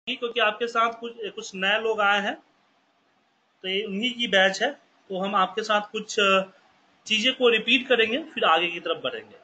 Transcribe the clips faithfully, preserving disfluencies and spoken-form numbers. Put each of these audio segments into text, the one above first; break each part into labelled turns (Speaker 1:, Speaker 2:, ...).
Speaker 1: क्योंकि आपके साथ कुछ कुछ नए लोग आए हैं, तो ये उन्हीं की बैच है। तो हम आपके साथ कुछ चीजें को रिपीट करेंगे, फिर आगे की तरफ बढ़ेंगे।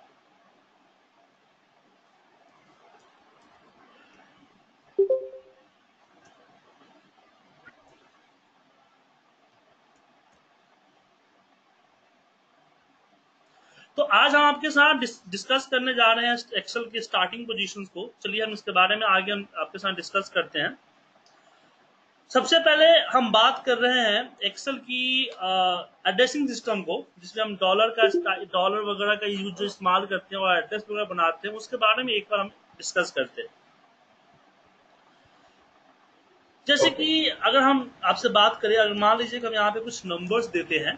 Speaker 1: तो आज हम आपके साथ डिस, डिस्कस करने जा रहे हैं एक्सेल की स्टार्टिंग पोजीशंस को। चलिए हम इसके बारे में आगे हम आपके साथ डिस्कस करते हैं। सबसे पहले हम बात कर रहे हैं एक्सेल की एड्रेसिंग सिस्टम को, जिसमें हम डॉलर का डॉलर वगैरह का यूज जो इस्तेमाल करते हैं और एड्रेस वगैरह बनाते हैं, उसके बारे में एक बार हम डिस्कस करते हैं। जैसे कि अगर हम आपसे बात करें, अगर मान लीजिए कि हम यहाँ पे कुछ नंबर्स देते हैं,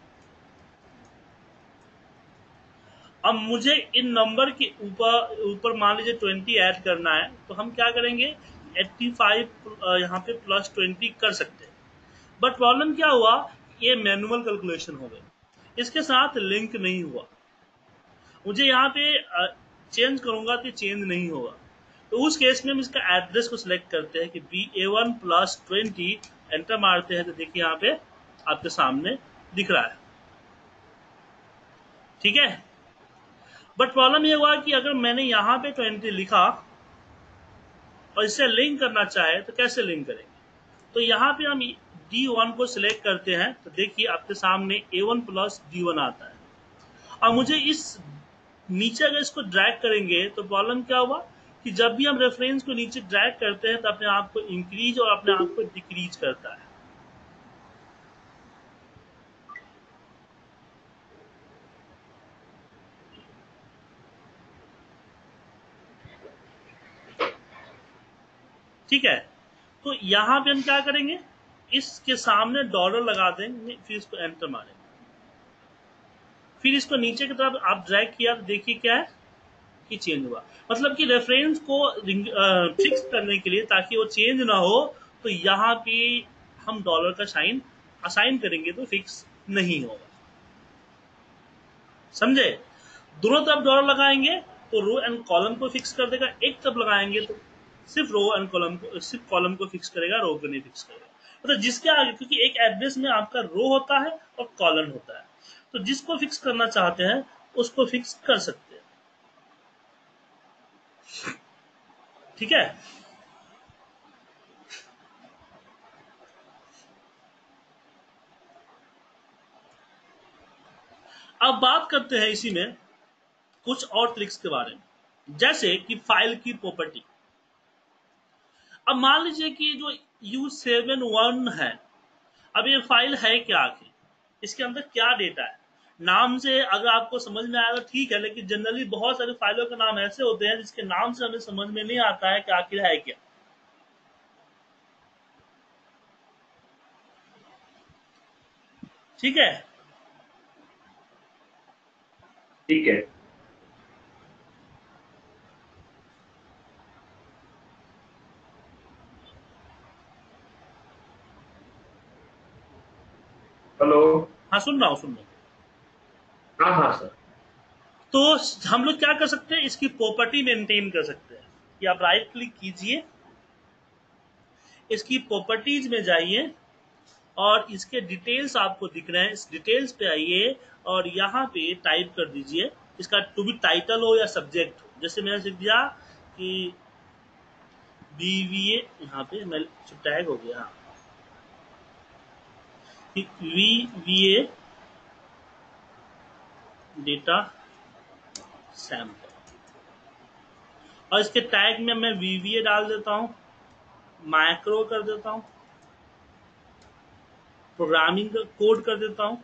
Speaker 1: अब मुझे इन नंबर के ऊपर ऊपर मान लीजिए ट्वेंटी ऐड करना है, तो हम क्या करेंगे, एट्टी फाइव यहाँ पे प्लस ट्वेंटी कर सकते हैं। बट प्रॉब्लम क्या हुआ, ये मैनुअल कैलकुलेशन हो गई, इसके साथ लिंक नहीं हुआ। मुझे यहाँ पे चेंज करूंगा तो चेंज नहीं होगा। तो उस केस में हम इसका एड्रेस को सिलेक्ट करते हैं कि B A one plus twenty, enter मारते हैं तो देखिए यहाँ पे आपके सामने दिख रहा है। ठीक है, बट प्रॉब्लम ये हुआ कि अगर मैंने यहाँ पे ट्वेंटी लिखा और इसे लिंक करना चाहे तो कैसे लिंक करेंगे। तो यहाँ पे हम डी वन को सिलेक्ट करते हैं, तो देखिए आपके सामने A one plus D one आता है। अब मुझे इस नीचे अगर इसको ड्रैग करेंगे तो प्रॉब्लम क्या हुआ कि जब भी हम रेफरेंस को नीचे ड्रैग करते हैं तो अपने आप को इंक्रीज और अपने आप को डिक्रीज करता है। ठीक है, तो यहां पे हम क्या करेंगे, इसके सामने डॉलर लगा देंगे, फिर इसको एंटर मारेंगे, फिर इसको नीचे की तरफ आप ड्रैग किया तो देखिए क्या है कि चेंज हुआ। मतलब कि रेफरेंस को फिक्स करने के लिए, ताकि वो चेंज ना हो, तो यहाँ पे हम डॉलर का साइन असाइन करेंगे तो फिक्स नहीं होगा। समझे, दोनों तरफ डॉलर लगाएंगे तो रो एंड कॉलम को फिक्स कर देगा, एक तरफ लगाएंगे तो सिर्फ रो एंड कॉलम को सिर्फ कॉलम को फिक्स करेगा, रो को नहीं फिक्स करेगा। मतलब जिसके आगे, क्योंकि एक एड्रेस में आपका रो होता है और कॉलम होता है, तो जिसको फिक्स करना चाहते हैं उसको फिक्स कर सकते हैं। ठीक है, अब बात करते हैं इसी में कुछ और ट्रिक्स के बारे में, जैसे कि फाइल की प्रॉपर्टी। अब मान लीजिए कि जो यू सेवन वन है, अब ये फाइल है क्या, आखिर इसके अंदर क्या डेटा है। नाम से अगर आपको समझ में आएगा ठीक है, लेकिन जनरली बहुत सारे फाइलों के नाम ऐसे होते हैं जिसके नाम से हमें समझ में नहीं आता है कि आखिर है क्या। ठीक है,
Speaker 2: ठीक है। हेलो।
Speaker 1: हाँ सुन रहा हूँ सुन रहा हूँ।
Speaker 2: हाँ हाँ सर।
Speaker 1: तो हम लोग क्या कर सकते हैं, इसकी प्रॉपर्टी मेंटेन कर सकते हैं कि आप राइट क्लिक कीजिए, इसकी प्रॉपर्टीज में जाइए और इसके डिटेल्स आपको दिख रहे हैं, इस डिटेल्स पे आइए और यहाँ पे टाइप कर दीजिए, इसका टू बी टाइटल हो या सब्जेक्ट हो। जैसे मैंने लिख दिया कि बीवीए, यहाँ पे मैं टैग हो गया, हाँ वीवीए डेटा सैंपल, और इसके टैग में मैं वीवीए डाल देता हूँ, माइक्रो कर देता हूँ, प्रोग्रामिंग का कोड कर देता हूँ।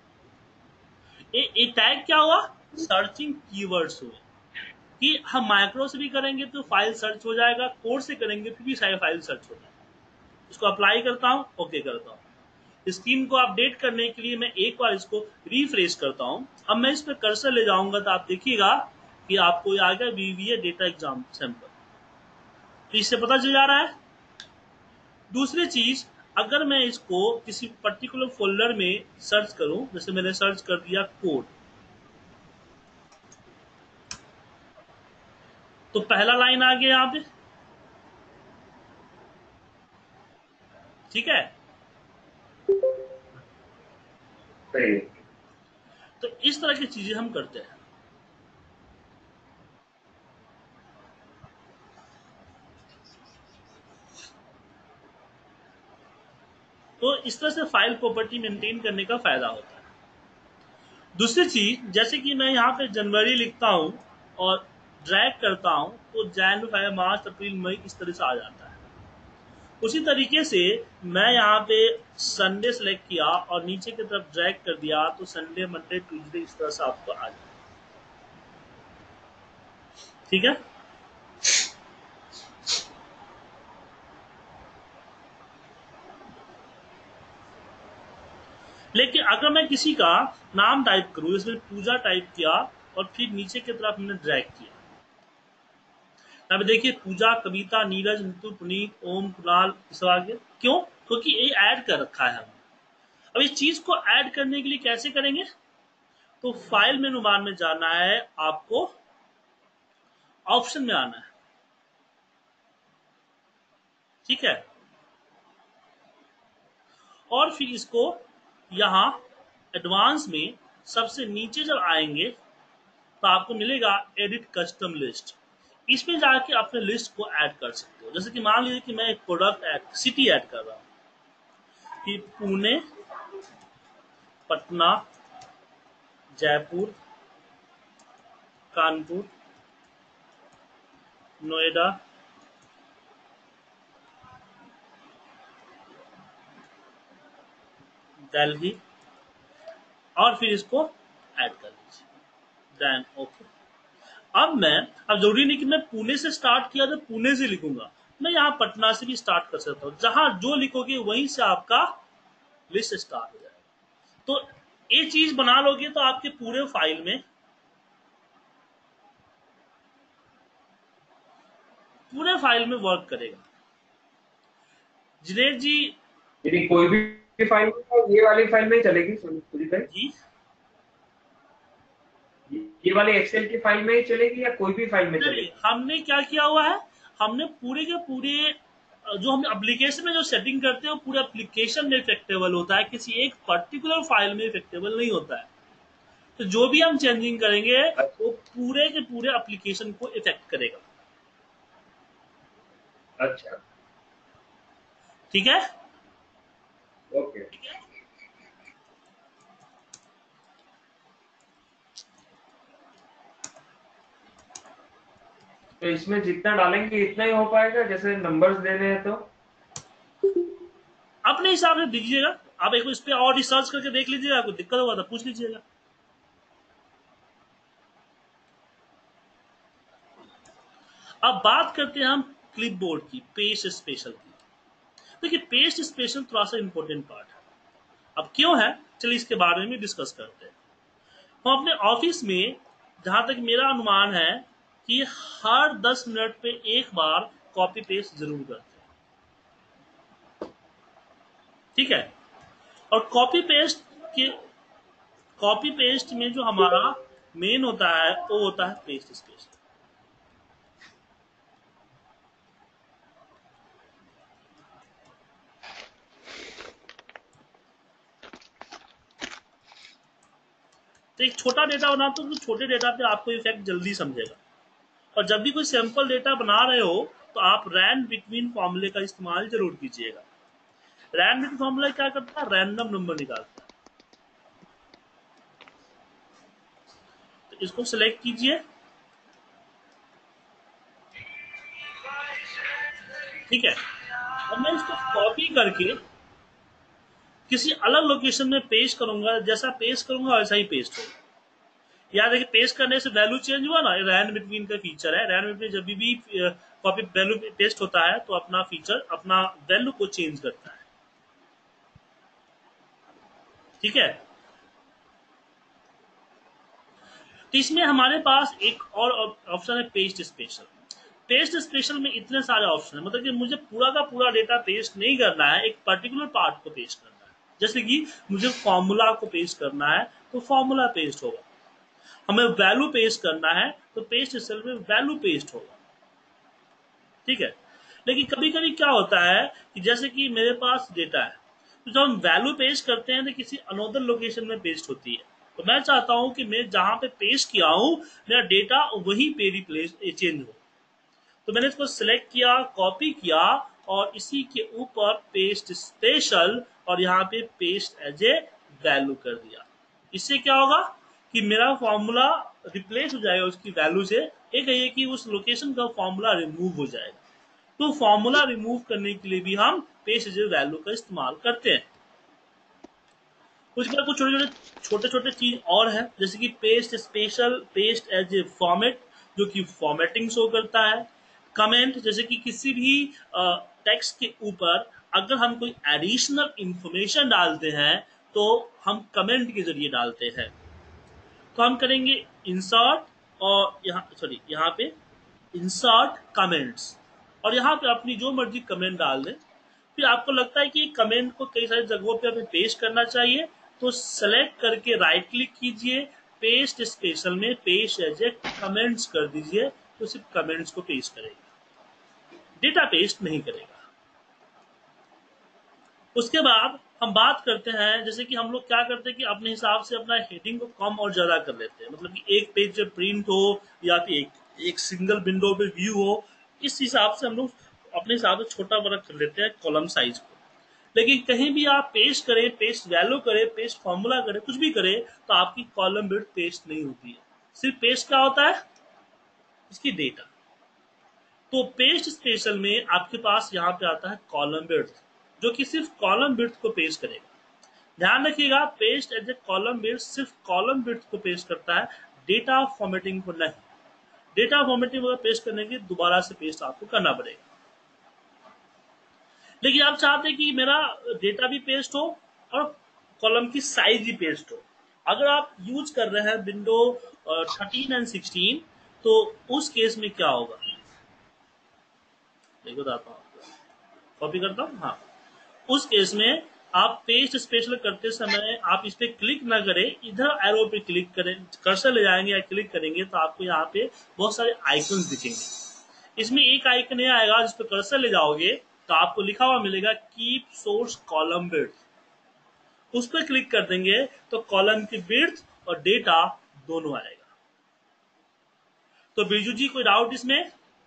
Speaker 1: ये टैग क्या हुआ, सर्चिंग कीवर्ड्स हुए कि हम माइक्रो से भी करेंगे तो फाइल सर्च हो जाएगा, कोड से करेंगे फिर भी सारी फाइल सर्च हो जाएगा। इसको अप्लाई करता हूँ, ओके करता हूँ। स्क्रीन को अपडेट करने के लिए मैं एक बार इसको रिफ्रेश करता हूँ। अब मैं इस पर कर्सर ले जाऊंगा तो आप देखिएगा कि आपको आ गया वीवीए डेटा एग्जाम सैंपल, तो इससे पता चल जा रहा है। दूसरी चीज, अगर मैं इसको किसी पर्टिकुलर फोल्डर में सर्च करूं, जैसे मैंने सर्च कर दिया कोड, तो पहला लाइन आ गया यहाँ पे, ठीक है,
Speaker 2: सही है।
Speaker 1: तो इस तरह की चीजें हम करते हैं। तो इस तरह से फाइल प्रॉपर्टी मेंटेन करने का फायदा होता है। दूसरी चीज, जैसे कि मैं यहाँ पे जनवरी लिखता हूँ और ड्रैग करता हूँ तो जैन, फेब, मार्च, अप्रैल, मई इस तरह से आ जाता है। उसी तरीके से मैं यहाँ पे संडे सेलेक्ट किया और नीचे की तरफ ड्रैग कर दिया तो संडे, मंडे, ट्यूसडे इस तरह से आपको आ जाए। ठीक है, लेकिन अगर मैं किसी का नाम टाइप करूं, इसमें पूजा टाइप किया और फिर नीचे की तरफ मैंने ड्रैग किया, अब देखिए पूजा, कविता, नीरज, नीतू, पुनीत, ओम, कुणाल, इस आगे क्यों? क्योंकि ये ऐड कर रखा है हमने। अब इस चीज को ऐड करने के लिए कैसे करेंगे? तो फाइल मेनू बार में जाना है आपको, ऑप्शन में आना है। ठीक है, और फिर इसको यहां एडवांस में सबसे नीचे जब आएंगे तो आपको मिलेगा एडिट कस्टम लिस्ट। इसमें जाके अपने लिस्ट को ऐड कर सकते हो। जैसे कि मान लीजिए कि मैं एक प्रोडक्ट ऐड, सिटी ऐड कर रहा हूं कि पुणे, पटना, जयपुर, कानपुर, नोएडा, दिल्ली, और फिर इसको ऐड कर लीजिए, देन ओके। अब मैं, अब जरूरी नहीं कि मैं पुणे से स्टार्ट किया तो पुणे से लिखूंगा, मैं यहाँ पटना से भी स्टार्ट कर सकता हूँ। जहां जो लिखोगे वहीं से आपका लिस्ट स्टार्ट हो जाएगा। तो ये चीज बना लोगे तो आपके पूरे फाइल में पूरे फाइल में वर्क करेगा। जिनेश जी,
Speaker 2: यदि कोई भी फाइल ये वाली फाइल में चलेगी सुजीत भाई,
Speaker 1: जी
Speaker 2: ये वाले एक्सेल की फाइल में ही चलेगी या कोई भी फाइल में
Speaker 1: नहीं,
Speaker 2: चलेगी?
Speaker 1: हमने क्या किया हुआ है, हमने पूरे के पूरे जो हम एप्लीकेशन में जो सेटिंग करते हैं वो पूरे एप्लीकेशन में इफेक्टेबल होता है, किसी एक पर्टिकुलर फाइल में इफेक्टेबल नहीं होता है। तो जो भी हम चेंजिंग करेंगे वो पूरे के पूरे एप्लीकेशन को इफेक्ट करेगा।
Speaker 2: अच्छा,
Speaker 1: ठीक है,
Speaker 2: ओके। तो इसमें जितना डालेंगे इतना ही हो पाएगा, जैसे नंबर्स देने हैं तो?
Speaker 1: अपने हिसाब से दीजिएगा। आप एक इस पे और रिसर्च करके देख लीजिएगा, आपको दिक्कत होगा तो पूछ लीजिएगा। अब बात करते हैं हम क्लिपबोर्ड की, पेस्ट स्पेशल की। देखिए पेस्ट स्पेशल थोड़ा सा इंपॉर्टेंट पार्ट है। अब क्यों है, चलिए इसके बारे में डिस्कस करते हैं। हम अपने ऑफिस में, जहां तक मेरा अनुमान है कि हर दस मिनट पे एक बार कॉपी पेस्ट जरूर करते हैं। ठीक है, और कॉपी पेस्ट के कॉपी पेस्ट में जो हमारा मेन होता है वो होता है पेस्ट स्पेशल। तो एक छोटा डेटा बनाते हो तो छोटे डेटा पे आपको इफेक्ट जल्दी समझेगा। और जब भी कोई सैंपल डेटा बना रहे हो तो आप रैंड बिटवीन फॉर्मूले का इस्तेमाल जरूर कीजिएगा। रैंड बिटवीन फॉर्मूला क्या करता है, रैंडम नंबर निकालता है। तो इसको सिलेक्ट कीजिए। ठीक है, और मैं इसको कॉपी करके किसी अलग लोकेशन में पेस्ट करूंगा। जैसा पेस्ट करूंगा वैसा ही पेस्ट होगा। याद है कि पेस्ट करने से वैल्यू चेंज हुआ ना, रैंड बिटवीन का फीचर है। रैंड बिटवीन जब भी कॉपी वैल्यू पेस्ट होता है तो अपना फीचर, अपना वैल्यू को चेंज करता है। ठीक है, तो इसमें हमारे पास एक और ऑप्शन है पेस्ट स्पेशल। पेस्ट स्पेशल में इतने सारे ऑप्शन है, मतलब कि मुझे पूरा का पूरा डेटा पेस्ट नहीं करना है, एक पर्टिकुलर पार्ट को पेस्ट करना है। जैसे कि मुझे फॉर्मूला को पेस्ट करना है तो फॉर्मूला पेस्ट होगा, हमें वैल्यू पेस्ट करना है तो पेस्ट सेल में वैल्यू पेस्ट होगा। ठीक है, लेकिन कभी कभी क्या होता है कि जैसे कि मेरे पास डेटा है, तो जब हम वैल्यू पेस्ट करते हैं तो किसी अनदर लोकेशन में पेस्ट होती है, तो मैं चाहता हूं कि मैं जहां पे पेस्ट किया हूं मेरा डेटा वहीं पे रिप्लेस चेंज हो। तो मैंने इसको सिलेक्ट किया, कॉपी किया और इसी के ऊपर पेस्ट स्पेशल और यहाँ पे पेस्ट एज ए वैल्यू कर दिया। इससे क्या होगा कि मेरा फॉर्मूला रिप्लेस हो जाएगा उसकी वैल्यू से। एक है ये कि उस लोकेशन का फॉर्मूला रिमूव हो जाएगा। तो फॉर्मूला रिमूव करने के लिए भी हम पेस्ट एज ए वैल्यू का इस्तेमाल करते हैं। उसके बाद कुछ छोटे छोटे छोटे छोटे चीज और है, जैसे कि paste special, paste as a format जो कि फॉर्मेटिंग शो करता है। कमेंट, जैसे कि किसी भी टेक्स्ट के ऊपर अगर हम कोई एडिशनल इंफॉर्मेशन डालते हैं तो हम कमेंट के जरिए डालते हैं। तो हम करेंगे इंसर्ट और यहाँ सॉरी यहाँ पे इंसर्ट कमेंट्स, और यहाँ पे अपनी जो मर्जी कमेंट डाल दें। फिर आपको लगता है कि कमेंट को कई सारी जगहों पे हमें पेस्ट करना चाहिए, तो सेलेक्ट करके राइट क्लिक कीजिए, पेस्ट स्पेशल में पेस्ट एज ए कमेंट्स कर दीजिए, तो सिर्फ कमेंट्स को पेस्ट करेगा, डेटा पेस्ट नहीं करेगा। उसके बाद हम बात करते हैं, जैसे कि हम लोग क्या करते हैं कि अपने हिसाब से अपना हेडिंग को कम और ज्यादा कर लेते हैं, मतलब कि एक पेज जब प्रिंट हो या फिर एक एक सिंगल विंडो पे व्यू हो, इस हिसाब से हम लोग अपने हिसाब से छोटा बड़ा कर लेते हैं कॉलम साइज को। लेकिन कहीं भी आप पेस्ट करें, पेस्ट वैल्यू करें, पेस्ट फॉर्मूला करें, कुछ भी करें, तो आपकी कॉलम विड्थ पेस्ट नहीं होती है। सिर्फ पेस्ट क्या होता है, इसकी डेटा। तो पेस्ट स्पेशल में आपके पास यहाँ पे आता है कॉलम विड्थ, जो कि सिर्फ कॉलम विड्थ को पेस्ट करेगा। ध्यान रखिएगा, paste as a column width सिर्फ कॉलम विड्थ को पेस्ट करता है, डेटा फॉर्मेटिंग को नहीं। डेटा फॉर्मेटिंग वगैरह पेस्ट करने के दोबारा से पेस्ट आपको करना पड़ेगा। लेकिन आप चाहते हैं कि मेरा डेटा भी पेस्ट हो और कॉलम की साइज भी पेस्ट हो। अगर आप यूज कर रहे हैं विंडो थर्टीन एंड सिक्सटीन, तो उस केस में क्या होगा, देखो बताता हूँ आपको, कॉपी करता हूँ। हाँ, उस केस में आप पेस्ट स्पेशल करते समय आप इस पे क्लिक ना करें, इधर एरो पे क्लिक करें, कर्सर ले जाएंगे या क्लिक करेंगे तो आपको यहाँ पे बहुत सारे आइकन्स दिखेंगे। इसमें एक आइकन ये आएगा जिस पे कर्सर ले जाओगे तो आपको लिखा हुआ मिलेगा कीप सोर्स कॉलम विड्थ, उस पर क्लिक कर देंगे तो कॉलम की विड्थ और डेटा दोनों आएगा। तो बिरजू जी कोई डाउट इसमें?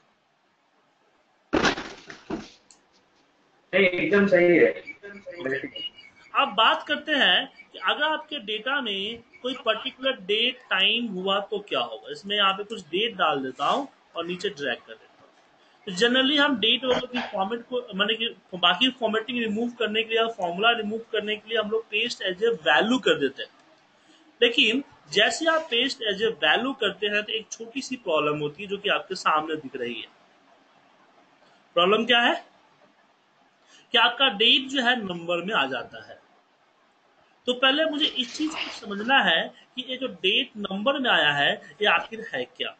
Speaker 2: नहीं, एकदम सही है।
Speaker 1: अब बात करते हैं कि अगर आपके डेटा में कोई पर्टिकुलर डेट टाइम हुआ तो क्या होगा। इसमें यहाँ पे कुछ डेट डाल देता हूँ और नीचे ड्रैग कर देता हूँ। तो जनरली हम डेट वगैरह की फॉर्मेट को माने कि बाकी फॉर्मेटिंग रिमूव करने के लिए, फॉर्मूला रिमूव करने के लिए हम लोग पेस्ट एज ए वैल्यू कर देते हैं। लेकिन जैसे आप पेस्ट एज ए वैल्यू करते हैं तो एक छोटी सी प्रॉब्लम होती है जो कि आपके सामने दिख रही है। प्रॉब्लम क्या है कि आपका डेट जो है नंबर में आ जाता है। तो पहले मुझे इस चीज को समझना है कि ये जो डेट नंबर में आया है ये आखिर है क्या।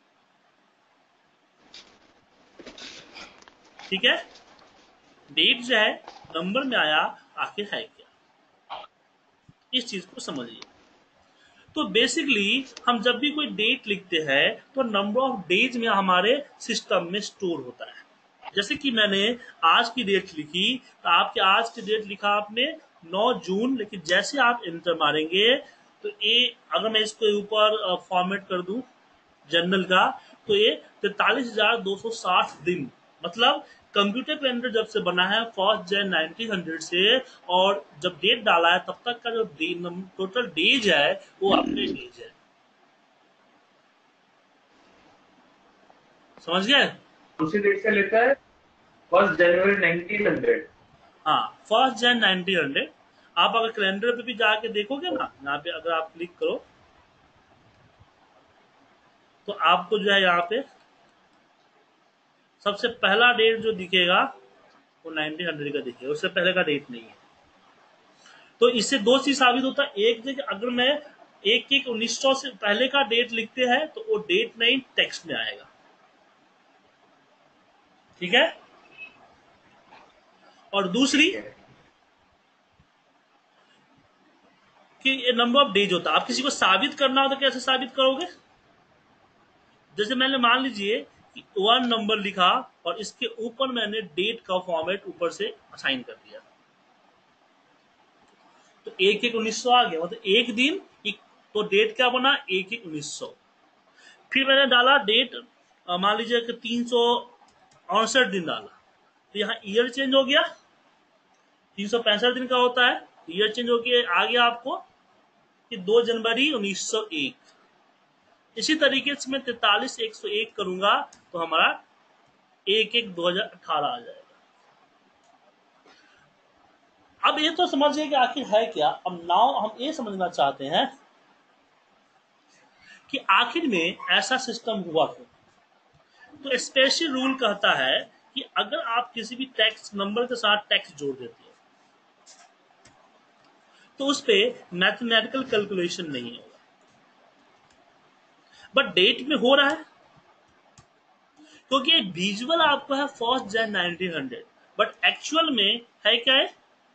Speaker 1: ठीक है, डेट जो है नंबर में आया आखिर है क्या, इस चीज को समझिए। तो बेसिकली हम जब भी कोई डेट लिखते हैं तो नंबर ऑफ डेज में हमारे सिस्टम में स्टोर होता है। जैसे कि मैंने आज की डेट लिखी तो आपके आज की डेट लिखा आपने नौ जून, लेकिन जैसे आप एंटर मारेंगे तो ये अगर मैं इसके ऊपर फॉर्मेट कर दूं जनरल का तो ये तैतालीस हजार दो सौ साठ दिन, मतलब कंप्यूटर कैलेंडर जब से बना है फर्स्ट जन नाइनटीन हंड्रेड से, और जब डेट डाला है तब तक का जो टोटल डेज है वो अपने डेज है। समझ गए?
Speaker 2: उसी डेट से लेता है फर्स्ट जनवरी नाइनटीन हंड्रेड।
Speaker 1: हाँ, फर्स्ट जन नाइनटीन हंड्रेड। आप अगर कैलेंडर पे भी जाके देखोगे ना, यहाँ पे अगर आप क्लिक करो तो आपको जो है यहाँ पे सबसे पहला डेट जो दिखेगा वो नाइनटीन हंड्रेड का दिखेगा, उससे पहले का डेट नहीं है। तो इससे दो चीज साबित होता है, एक कि अगर मैं एक एक उन्नीस सौ से पहले का डेट लिखते हैं तो वो डेट नहीं टेक्स्ट में आएगा। ठीक है, और दूसरी कि ये नंबर ऑफ डेज होता है। आप किसी को साबित करना हो तो कैसे साबित करोगे? जैसे मैंने मान लीजिए कि वन नंबर लिखा और इसके ऊपर मैंने डेट का फॉर्मेट ऊपर से असाइन कर दिया, तो एक एक उन्नीस सौ आ गया, मतलब एक दिन एक, तो डेट क्या बना एक एक उन्नीस सौ। फिर मैंने डाला डेट, मान लीजिए कि तीन सौ अड़सठ दिन डाला, तो यहाँ ईयर चेंज हो गया, तीन सौ पैंसठ दिन का होता है, ईयर चेंज हो गया, आ गया आपको कि दो जनवरी उन्नीस सौ एक। इसी तरीके से मैं तैतालीस एक सौ एक करूंगा तो हमारा एक एक दो हजार अठारह आ जाएगा। अब ये तो समझिए कि आखिर है क्या। अब नाउ हम ये समझना चाहते हैं कि आखिर में ऐसा सिस्टम हुआ क्यों। तो स्पेशल रूल कहता है कि अगर आप किसी भी टेक्स्ट नंबर के साथ टेक्स्ट जोड़ देते हो तो उस पे मैथमेटिकल कैलकुलेशन नहीं होगा, बट डेट में हो रहा है क्योंकि विजुअल आपको है first Jan nineteen hundred, but actual में है क्या है,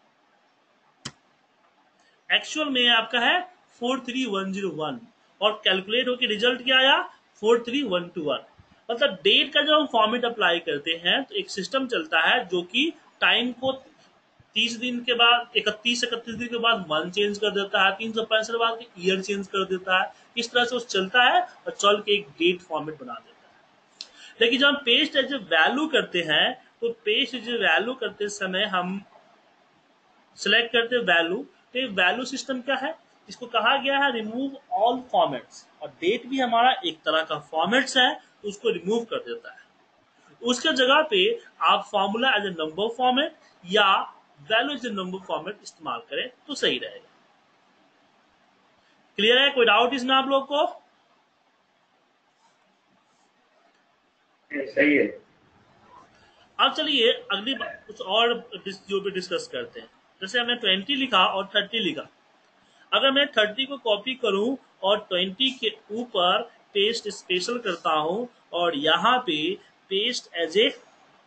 Speaker 1: एक्चुअल में आपका है four three one zero one और कैलकुलेट होकर रिजल्ट क्या आया four three one two one. मतलब डेट का जब हम फॉर्मेट अप्लाई करते हैं तो एक सिस्टम चलता है जो कि टाइम को तीस दिन के बाद इकतीस इकतीस दिन के बाद मंथ चेंज कर देता है, तीन सौ पैंसठ बाद ईयर चेंज कर देता है, इस तरह से वो चलता है और चल के एक डेट फॉर्मेट बना देता है। लेकिन जब हम पेस्ट एज ए वैल्यू करते हैं तो पेस्ट एज ए वैल्यू करते समय हम सिलेक्ट करते वैल्यू, तो ये वैल्यू सिस्टम क्या है, इसको कहा गया है रिमूव ऑल फॉर्मेट्स, और डेट भी हमारा एक तरह का फॉर्मेट्स है तो उसको रिमूव कर देता है। उसके जगह पे आप formula as a number format या value as a number format इस्तेमाल करें तो सही रहेगा। क्लियर है, कोई डाउट इसमें आप लोग को?
Speaker 2: सही है।
Speaker 1: अब चलिए अगली बात कुछ और जो भी डिस्कस करते हैं। जैसे हमने ट्वेंटी लिखा और थर्टी लिखा, अगर मैं थर्टी को कॉपी करूं और ट्वेंटी के ऊपर पेस्ट स्पेशल करता हूं और यहाँ पे पेस्ट एज ए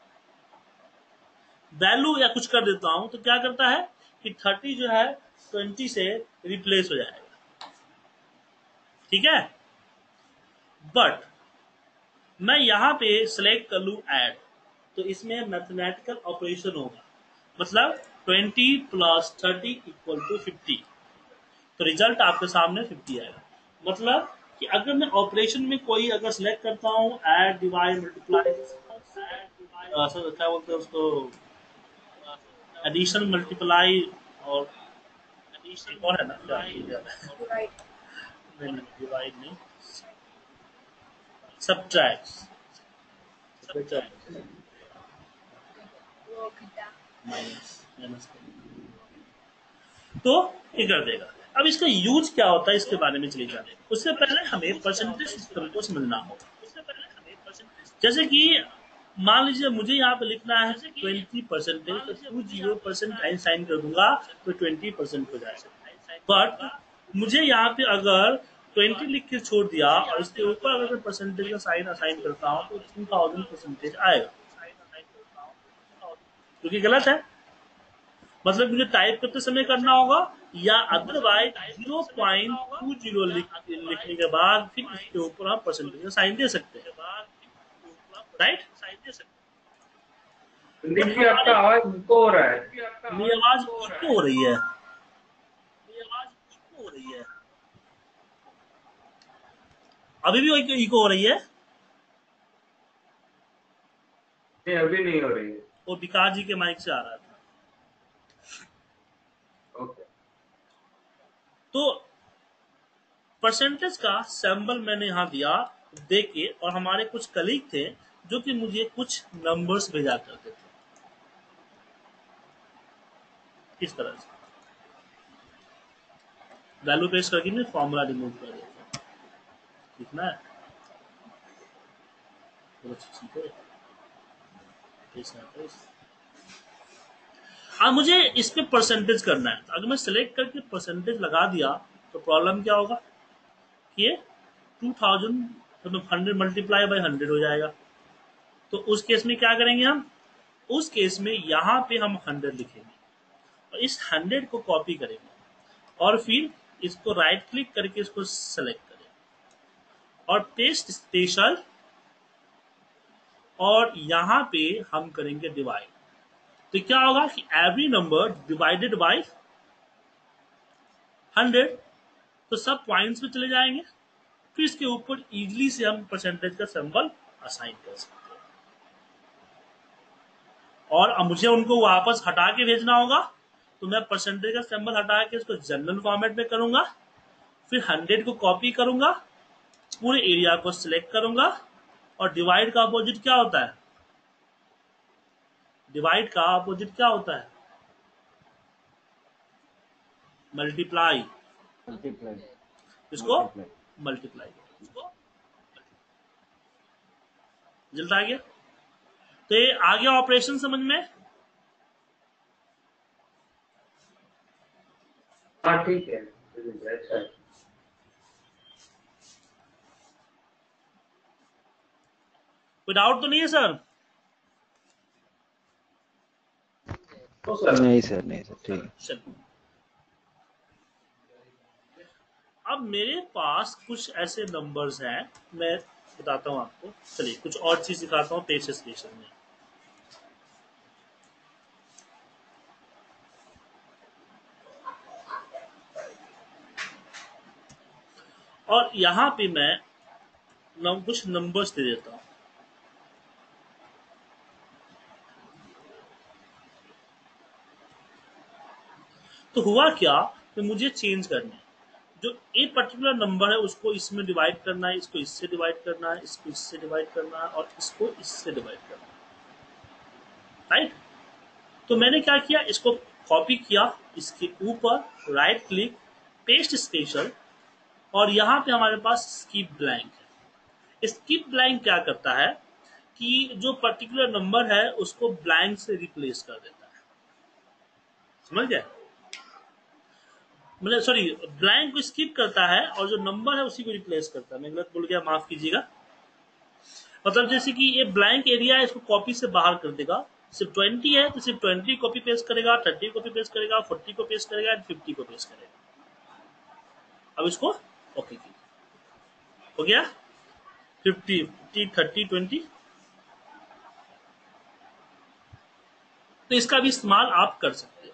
Speaker 1: वैल्यू या कुछ कर देता हूं तो क्या करता है कि थर्टी जो है ट्वेंटी से रिप्लेस हो जाएगा, ठीक है। बट मैं यहाँ पे सिलेक्ट कर लूं ऐड, तो इसमें मैथमेटिकल ऑपरेशन होगा, मतलब twenty plus thirty equal to fifty, तो रिजल्ट आपके सामने फिफ्टी आएगा। मतलब कि अगर मैं ऑपरेशन में कोई अगर सिलेक्ट करता हूँ ऐड डिवाइड मल्टीप्लाई, क्या बोलते हैं उसको, एडिशन मल्टीप्लाई और एक और है ना क्या नहीं डिवाइड नहीं सब्ट्रैक्ट माइनस माइनस तो ये कर देगा। अब इसका यूज क्या होता है इसके बारे में चले जाते हैं, उससे पहले हमें परसेंटेज सिस्टम को समझना होगा। जैसे कि मान लीजिए मुझे यहाँ पे लिखना है ट्वेंटी परसेंटेज, तो two zero percent time sign कर दूंगा तो ट्वेंटी परसेंट हो जाएगा। बट मुझे यहाँ पे अगर ट्वेंटी लिख के छोड़ दिया और इसके ऊपर अगर मैं परसेंटेज का साइन असाइन करता हूँ तो टू थाउजेंड परसेंटेज आएगा, क्योंकि गलत है। मतलब मुझे टाइप करते समय करना होगा या otherwise zero point two zero लिखने के बाद फिर इसके ऊपर आप परसेंटेज का साइन दे सकते हैं, राइट।
Speaker 2: संदीप जी आपका आवाज इको हो रहा है।
Speaker 1: मेरी आवाज इको हो रही है, मेरी आवाज इको हो रही है, अभी भी इको हो रही है?
Speaker 2: नहीं अभी नहीं हो रही है।
Speaker 1: वो विकास जी के माइक से आ रहा था।
Speaker 2: ओके।
Speaker 1: तो परसेंटेज का सैंपल मैंने यहाँ दिया देके, और हमारे कुछ कलीग थे जो कि मुझे कुछ नंबर्स भेजा करते थे इस तरह से, वैल्यू पेस्ट करके मैं फॉर्मूला रिमूव कर देता हूँ, ठीक ना। अब मुझे इस पे परसेंटेज करना है, अगर मैं सिलेक्ट करके परसेंटेज लगा दिया तो प्रॉब्लम क्या होगा कि ये टू थाउजेंड मतलब हंड्रेड मल्टीप्लाई बाई हंड्रेड हो जाएगा। तो उस केस में क्या करेंगे हम, उस केस में यहाँ पे हम हंड्रेड लिखेंगे और इस हंड्रेड को कॉपी करेंगे और फिर इसको राइट क्लिक करके इसको सेलेक्ट करें और पेस्ट स्पेशल और यहाँ पे हम करेंगे डिवाइड। तो क्या होगा कि every number divided by hundred, तो सब पॉइंट्स में चले जाएंगे, फिर इसके ऊपर इजीली से हम परसेंटेज का सिंबल असाइन कर सकते हैं। और अब मुझे उनको वापस हटा के भेजना होगा, तो मैं परसेंटेज का सिंबल हटा के इसको जनरल फॉर्मेट में करूंगा, फिर हंड्रेड को कॉपी करूंगा, पूरे एरिया को सिलेक्ट करूंगा, और डिवाइड का अपोजिट क्या होता है, डिवाइड का अपोजिट क्या होता है, मल्टीप्लाई,
Speaker 3: मल्टीप्लाई,
Speaker 1: इसको
Speaker 3: मल्टीप्लाई।
Speaker 1: मल्टीप्लाई, इसको रिजल्ट आ गया। तो ये आ गया ऑपरेशन समझ में।
Speaker 2: हाँ ठीक है, अच्छा।
Speaker 1: कोई डाउट तो नहीं है सर?
Speaker 2: तो सर
Speaker 3: नहीं सर, नहीं सर, ठीक है।
Speaker 1: चलो, अब मेरे पास कुछ ऐसे नंबर्स हैं, मैं बताता हूं आपको। चलिए कुछ और चीज दिखाता हूं पेज स्टेशन में। और यहां पे मैं नम, कुछ नंबर्स दे देता हूं। तो हुआ क्या कि मुझे चेंज करना है, जो एक पर्टिकुलर नंबर है उसको इसमें डिवाइड करना है, इसको इससे डिवाइड करना है, इसको इससे डिवाइड करना है, और इसको इससे डिवाइड करना है, राइट। तो मैंने क्या किया, इसको कॉपी किया, इसके ऊपर राइट क्लिक, पेस्ट स्पेशल, और यहाँ पे हमारे पास स्किप ब्लैंक है। स्किप ब्लैंक क्या करता है कि जो पर्टिकुलर नंबर है उसको ब्लैंक से रिप्लेस कर देता है, समझ गए, मतलब सॉरी ब्लैंक को स्किप करता है और जो नंबर है उसी को रिप्लेस करता है। मैं गलत बोल गया, माफ कीजिएगा। मतलब जैसे कि ये ब्लैंक एरिया है, इसको कॉपी से बाहर कर देगा। सिर्फ ट्वेंटी है तो सिर्फ ट्वेंटी कॉपी पेस्ट करेगा, थर्टी कॉपी पेस्ट करेगा, फोर्टी को पेस्ट करेगा, एंड फिफ्टी को पेस्ट करेगा। अब इसको ओके कीजिए, हो गया फिफ्टी, थर्टी, ट्वेंटी। तो इसका भी इस्तेमाल आप कर सकते हो।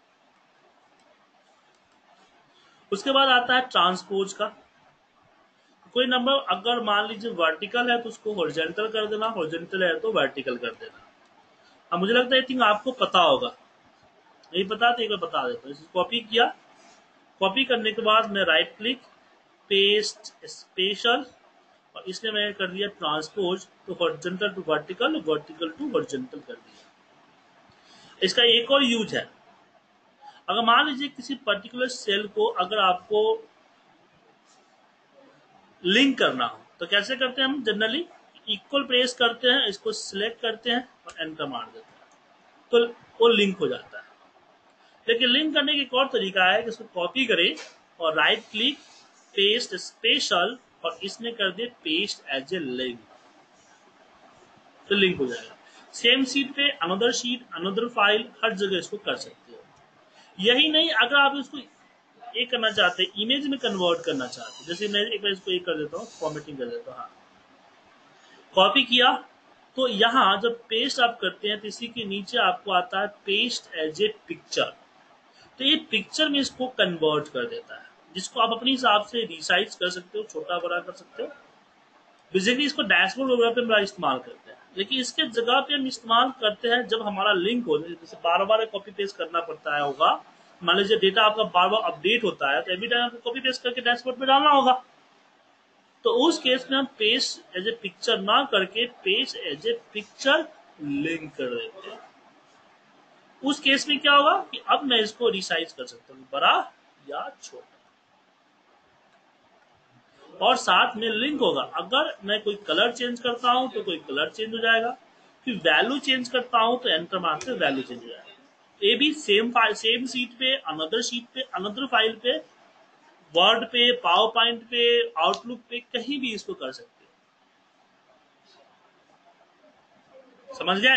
Speaker 1: उसके बाद आता है ट्रांसपोज का। कोई नंबर अगर मान लीजिए वर्टिकल है तो उसको हॉरिजॉन्टल कर देना, हॉरिजॉन्टल है तो वर्टिकल कर देना। अब मुझे लगता है आई थिंक आपको पता होगा, नहीं पता तो एक बार बता देता हूँ। कॉपी किया, कॉपी करने के बाद मैं राइट क्लिक, पेस्ट स्पेशल, और इसने मैंने कर दिया ट्रांसपोज, तो horizontal to vertical, vertical to horizontal कर दिया। इसका एक और यूज है, अगर मान लीजिए किसी पर्टिकुलर सेल को अगर आपको लिंक करना हो तो कैसे करते हैं हम, जनरली इक्वल प्रेस करते हैं, इसको सिलेक्ट करते हैं और एंटर मार देते हैं, तो वो लिंक हो जाता है। लेकिन लिंक करने की एक और तरीका है कि इसको कॉपी करें और राइट क्लिक, पेस्ट स्पेशल, और इसने कर दिया पेस्ट एज ए लिंक, तो लिंक हो जाएगा। सेम शीट पे अनदर शीट, अनदर फाइल, हर जगह इसको कर सकते हो। यही नहीं, अगर आप इसको एक करना चाहते हैं, इमेज में कन्वर्ट करना चाहते हैं, जैसे मैं एक बार इसको एक कर देता हूँ, फॉर्मेटिंग कर देता हूँ, हाँ कॉपी किया, तो यहाँ जब पेस्ट आप करते हैं तो इसी के नीचे आपको आता है पेस्ट एज ए पिक्चर, तो ये पिक्चर में इसको कन्वर्ट कर देता है, जिसको आप अपने हिसाब से रिसाइज कर सकते हो, छोटा बड़ा कर सकते हो। बेसिकली इसको डैशबोर्ड वगैरह पे बड़ा इस्तेमाल करते हैं, लेकिन इसके जगह पे हम इस्तेमाल करते हैं जब हमारा लिंक हो, जैसे बार बार कॉपी पेस्ट करना पड़ता है होगा, मान लीजिए डेटा आपका बार बार अपडेट होता है तो एवरी टाइम आपको कॉपी पेस्ट करके डैशबोर्ड पे डालना होगा, तो उस केस में हम पेस्ट एज ए पिक्चर ना करके paste as a picture link कर देते हैं। उस केस में क्या होगा कि अब मैं इसको रिसाइज कर सकता हूँ, बड़ा या छोटा, और साथ में लिंक होगा। अगर मैं कोई कलर चेंज करता हूं तो कोई कलर चेंज हो जाएगा, फिर वैल्यू चेंज करता हूं तो एंटर मारते वैल्यू चेंज हो जाएगा। ये भी सेम फाइल, सेम शीट पे, अनदर शीट पे, अनदर फाइल पे, वर्ड पे, पावर पॉइंट पे, आउटलुक पे, कहीं भी इसको कर सकते हो। समझ गए?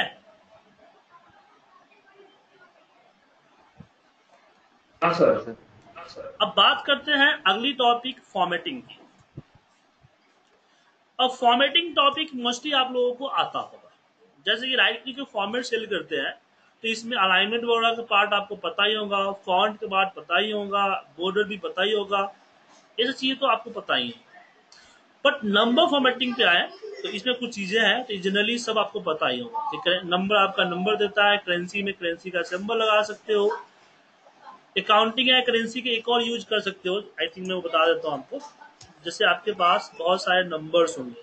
Speaker 2: हाँ सर।
Speaker 1: अब बात करते हैं अगली टॉपिक, फॉर्मेटिंग की। अब फॉर्मेटिंग टॉपिक मोस्टली आप लोगों को आता होगा, जैसे कि राइट क्लिक के फॉर्मेट सेल करते हैं तो इसमें अलाइनमेंट वगैरह का पार्ट आपको पता ही होगा, फॉन्ट के पार्ट पता ही होगा, बॉर्डर भी पता ही होगा, ये सब चीजें तो आपको पता ही है। बट नंबर फॉर्मेटिंग पे आए तो इसमें कुछ चीजें हैं तो जनरली सब आपको पता ही होगा। नंबर आपका नंबर देता है, करेंसी में करेंसी का सिंबल लगा सकते हो, अकाउंटिंग या करेंसी के एक और यूज कर सकते हो। आई थिंक मैं वो बता देता हूँ आपको। जैसे आपके पास बहुत सारे नंबर्स होंगे,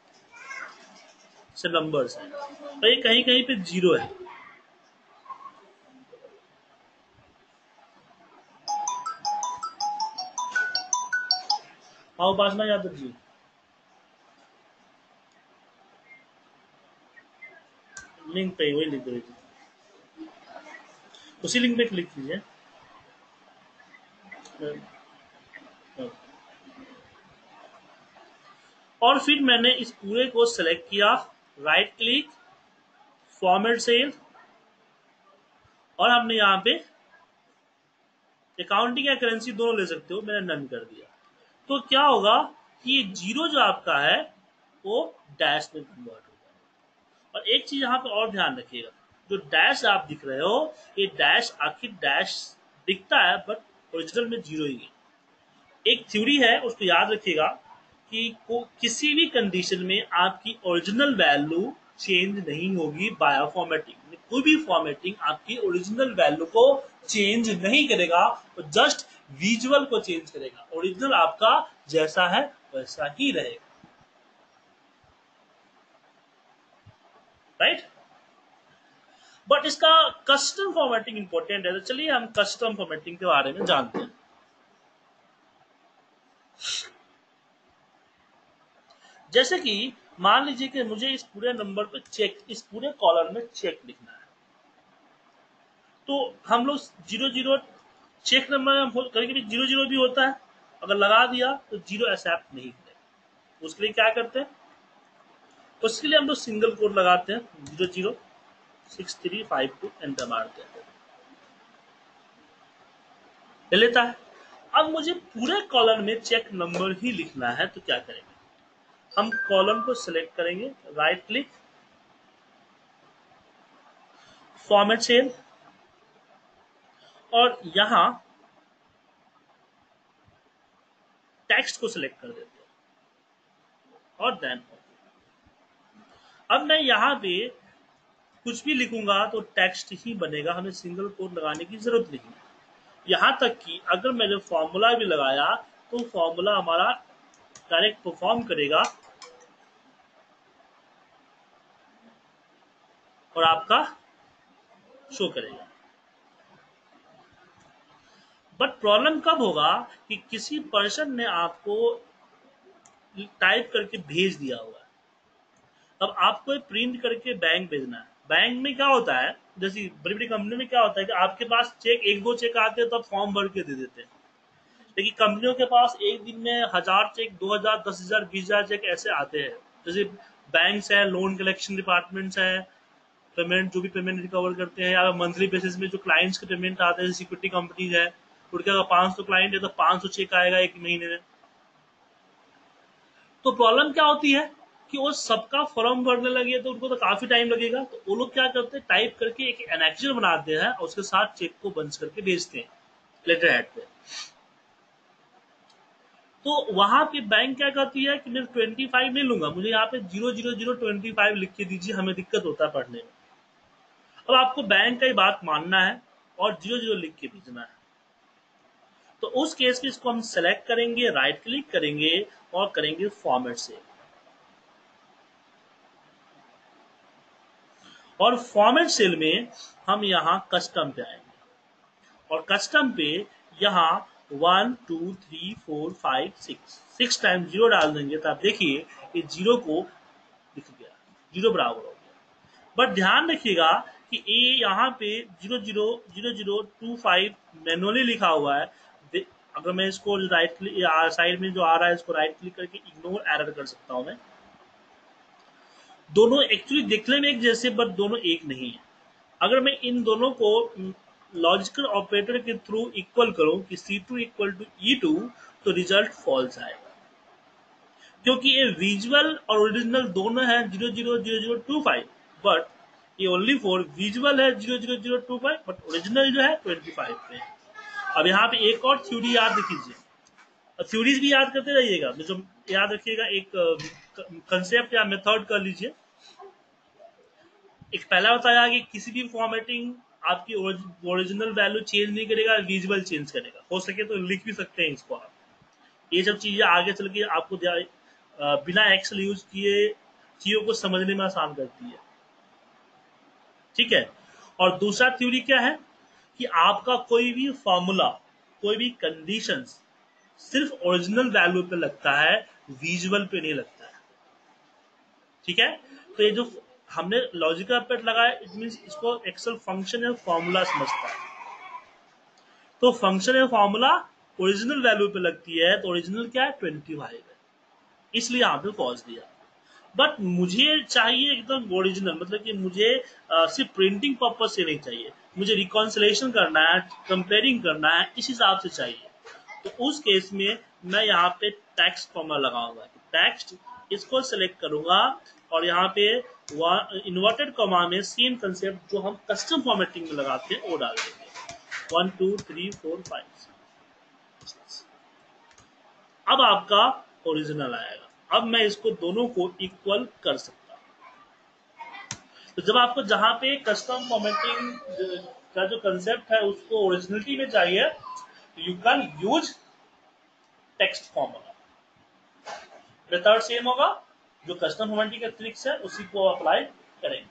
Speaker 1: से नंबर्स हैं तो ये कहीं कहीं पे जीरो है, आओ उपासना यादव जी, लिंक पे वही लिख दो, उसी लिंक पे क्लिक कीजिए। और फिर मैंने इस पूरे को सेलेक्ट किया, राइट क्लिक, फॉर्मेट सेल, और हमने यहाँ पे अकाउंटिंग या करेंसी दोनों ले सकते हो, मैंने नन कर दिया। तो क्या होगा कि जीरो जो आपका है वो डैश में कन्वर्ट होगा। और एक चीज यहाँ पे और ध्यान रखिएगा, जो डैश आप दिख रहे हो ये डैश आखिर डैश दिखता है बट ओरिजिनल में जीरो ही है। एक थ्योरी है उसको याद रखिएगा कि को किसी भी कंडीशन में आपकी ओरिजिनल वैल्यू चेंज नहीं होगी बाय फॉर्मेटिंग। कोई भी फॉर्मेटिंग आपकी ओरिजिनल वैल्यू को चेंज नहीं करेगा, वो जस्ट विजुअल को चेंज करेगा। ओरिजिनल आपका जैसा है वैसा ही रहेगा, राइट। बट इसका कस्टम फॉर्मेटिंग इंपॉर्टेंट है, तो चलिए हम कस्टम फॉर्मेटिंग के बारे में जानते हैं। जैसे कि मान लीजिए कि मुझे इस पूरे नंबर पे चेक, इस पूरे कॉलम में चेक लिखना है, तो हम लोग जीरो जीरो चेक नंबर में कभी कभी जीरो जीरो भी होता है, अगर लगा दिया तो जीरो एक्सेप्ट नहीं करेगा। उसके लिए क्या करते हैं, उसके लिए हम लोग सिंगल कोड लगाते हैं, zero zero six three five two, enter मारते हैं, ले लेता है। अब मुझे पूरे कॉलम में चेक नंबर ही लिखना है, तो क्या करेंगे, हम कॉलम को सिलेक्ट करेंगे, राइट क्लिक, फॉर्मेट सेल, और यहां टेक्स्ट को सिलेक्ट कर देते हैं और देन अब मैं यहां पे कुछ भी लिखूंगा तो टेक्स्ट ही बनेगा, हमें सिंगल कोड लगाने की जरूरत नहीं है। यहां तक कि अगर मैंने फॉर्मूला भी लगाया तो फॉर्मूला हमारा डायरेक्ट परफॉर्म करेगा और आपका शो करेगा। बट प्रॉब्लम कब होगा कि किसी पर्सन ने आपको टाइप करके भेज दिया हुआ है, अब आपको प्रिंट करके बैंक भेजना है। बैंक में क्या होता है, जैसे बड़ी बड़ी कंपनी में क्या होता है कि आपके पास चेक एक दो चेक आते हैं तब तो फॉर्म भर के दे देते हैं, लेकिन कंपनियों के पास एक दिन में हजार चेक, दो हजार, दस हजार, बीस हजार चेक ऐसे आते हैं। जैसे बैंक्स है, लोन कलेक्शन डिपार्टमेंट्स है, पेमेंट जो भी पेमेंट रिकवर करते हैं, या मंथली बेसिस में जो क्लाइंट्स के पेमेंट आते हैं, सिक्योरिटी कंपनीज है, उनके अगर पांच सौ क्लाइंट है तो पांच सौ चेक आएगा एक महीने में। तो प्रॉब्लम क्या होती है कि वो सबका फॉर्म भरने लगे तो उनको तो काफी टाइम लगेगा, तो वो लोग क्या करते हैं, टाइप करके एक एनेक्चर बनाते हैं और उसके साथ चेक को बंद करके भेजते हैं लेटर हेड पे। तो वहां पे बैंक क्या करती है कि मैं ट्वेंटी फाइव नहीं लूंगा, मुझे यहाँ पे zero zero zero twenty five लिख के दीजिए, हमें दिक्कत होता है पढ़ने में। अब आपको बैंक का ही बात मानना है और जीरो जीरो लिख के भेजना है, तो उस केस में इसको हम सेलेक्ट करेंगे, राइट क्लिक करेंगे और करेंगे फॉर्मेट से, और फॉर्मेट सेल में हम यहाँ कस्टम पे आएंगे और कस्टम पे यहाँ one two three four five six six time zero डाल देंगे, तो आप देखिए ये जीरो को लिख गया, जीरो बराबर हो गया। बट ध्यान रखिएगा कि ये यहाँ पे zero zero zero zero two five manually लिखा हुआ है। अगर मैं इसको राइट क्लिक साइड में जो आ रहा है इसको राइट क्लिक करके इग्नोर एरर कर सकता हूं मैं। दोनों एक्चुअली दिखने में एक जैसे बट दोनों एक नहीं है। अगर मैं इन दोनों को लॉजिकल ऑपरेटर के थ्रू इक्वल करूं कि C two equal to E two, तो रिजल्ट फॉल्स आएगा, क्योंकि ये विजुअल और ओरिजिनल दोनों है zero zero zero zero two five, but ये ओनली फॉर विजुअल है जीरो जीरो जीरो टू पे, बट ओरिजिनल जो है ट्वेंटी फाइव पे। अब यहाँ पे एक और थ्योरी याद रखिए, थ्योरीज भी याद करते रहिएगा, जो याद रखिएगा एक कंसेप्ट या मेथड कर लीजिए। एक पहला बताया कि किसी भी फॉर्मेटिंग आपकी ओरिजिनल वैल्यू चेंज नहीं करेगा, विजुअल चेंज करेगा। हो सके तो लिख भी सकते हैं इसको आप। ये सब चीजें आगे चल के आपको बिना एक्सेल यूज किए चीजों को समझने में आसान करती है, ठीक है। और दूसरा थ्योरी क्या है कि आपका कोई भी फॉर्मूला, कोई भी कंडीशंस सिर्फ ओरिजिनल वैल्यू पे लगता है, विजुअल पे नहीं लगता है, ठीक है। तो ये जो हमने लॉजिकल पेट लगाया, इट मींस इसको एक्सेल फंक्शन या फॉर्मूला समझता है। तो फंक्शन या फॉर्मूला ओरिजिनल वैल्यू पे लगती है, तो ओरिजिनल क्या है ट्वेंटी फाइव है, इसलिए यहाँ पे पॉज दिया। बट मुझे चाहिए एकदम ओरिजिनल, मतलब कि मुझे आ, सिर्फ प्रिंटिंग पर्पज से नहीं चाहिए, मुझे रिकॉन्सिलेशन करना है, कंपेयरिंग करना है, इस हिसाब से चाहिए। तो उस केस में मैं यहाँ पे टेक्स्ट फॉर्मूला लगाऊंगा। टेक्स्ट इसको सेलेक्ट करूंगा और यहाँ पे इन्वर्टेड कॉमा में सेम कंसेप्ट जो हम कस्टम फॉर्मेटिंग में लगाते हैं वो डाल देंगे, one two three four five. अब आपका ओरिजिनल आएगा। अब मैं इसको दोनों को इक्वल कर सकता हूं। तो जब आपको जहां पे कस्टम फॉर्मेटिंग का जो कंसेप्ट है उसको ओरिजिनलिटी में चाहिए, you can use text formula. Method same होगा, जो कस्टम फॉर्मेटिंग का ट्रिक्स है उसी को अप्लाई करेंगे।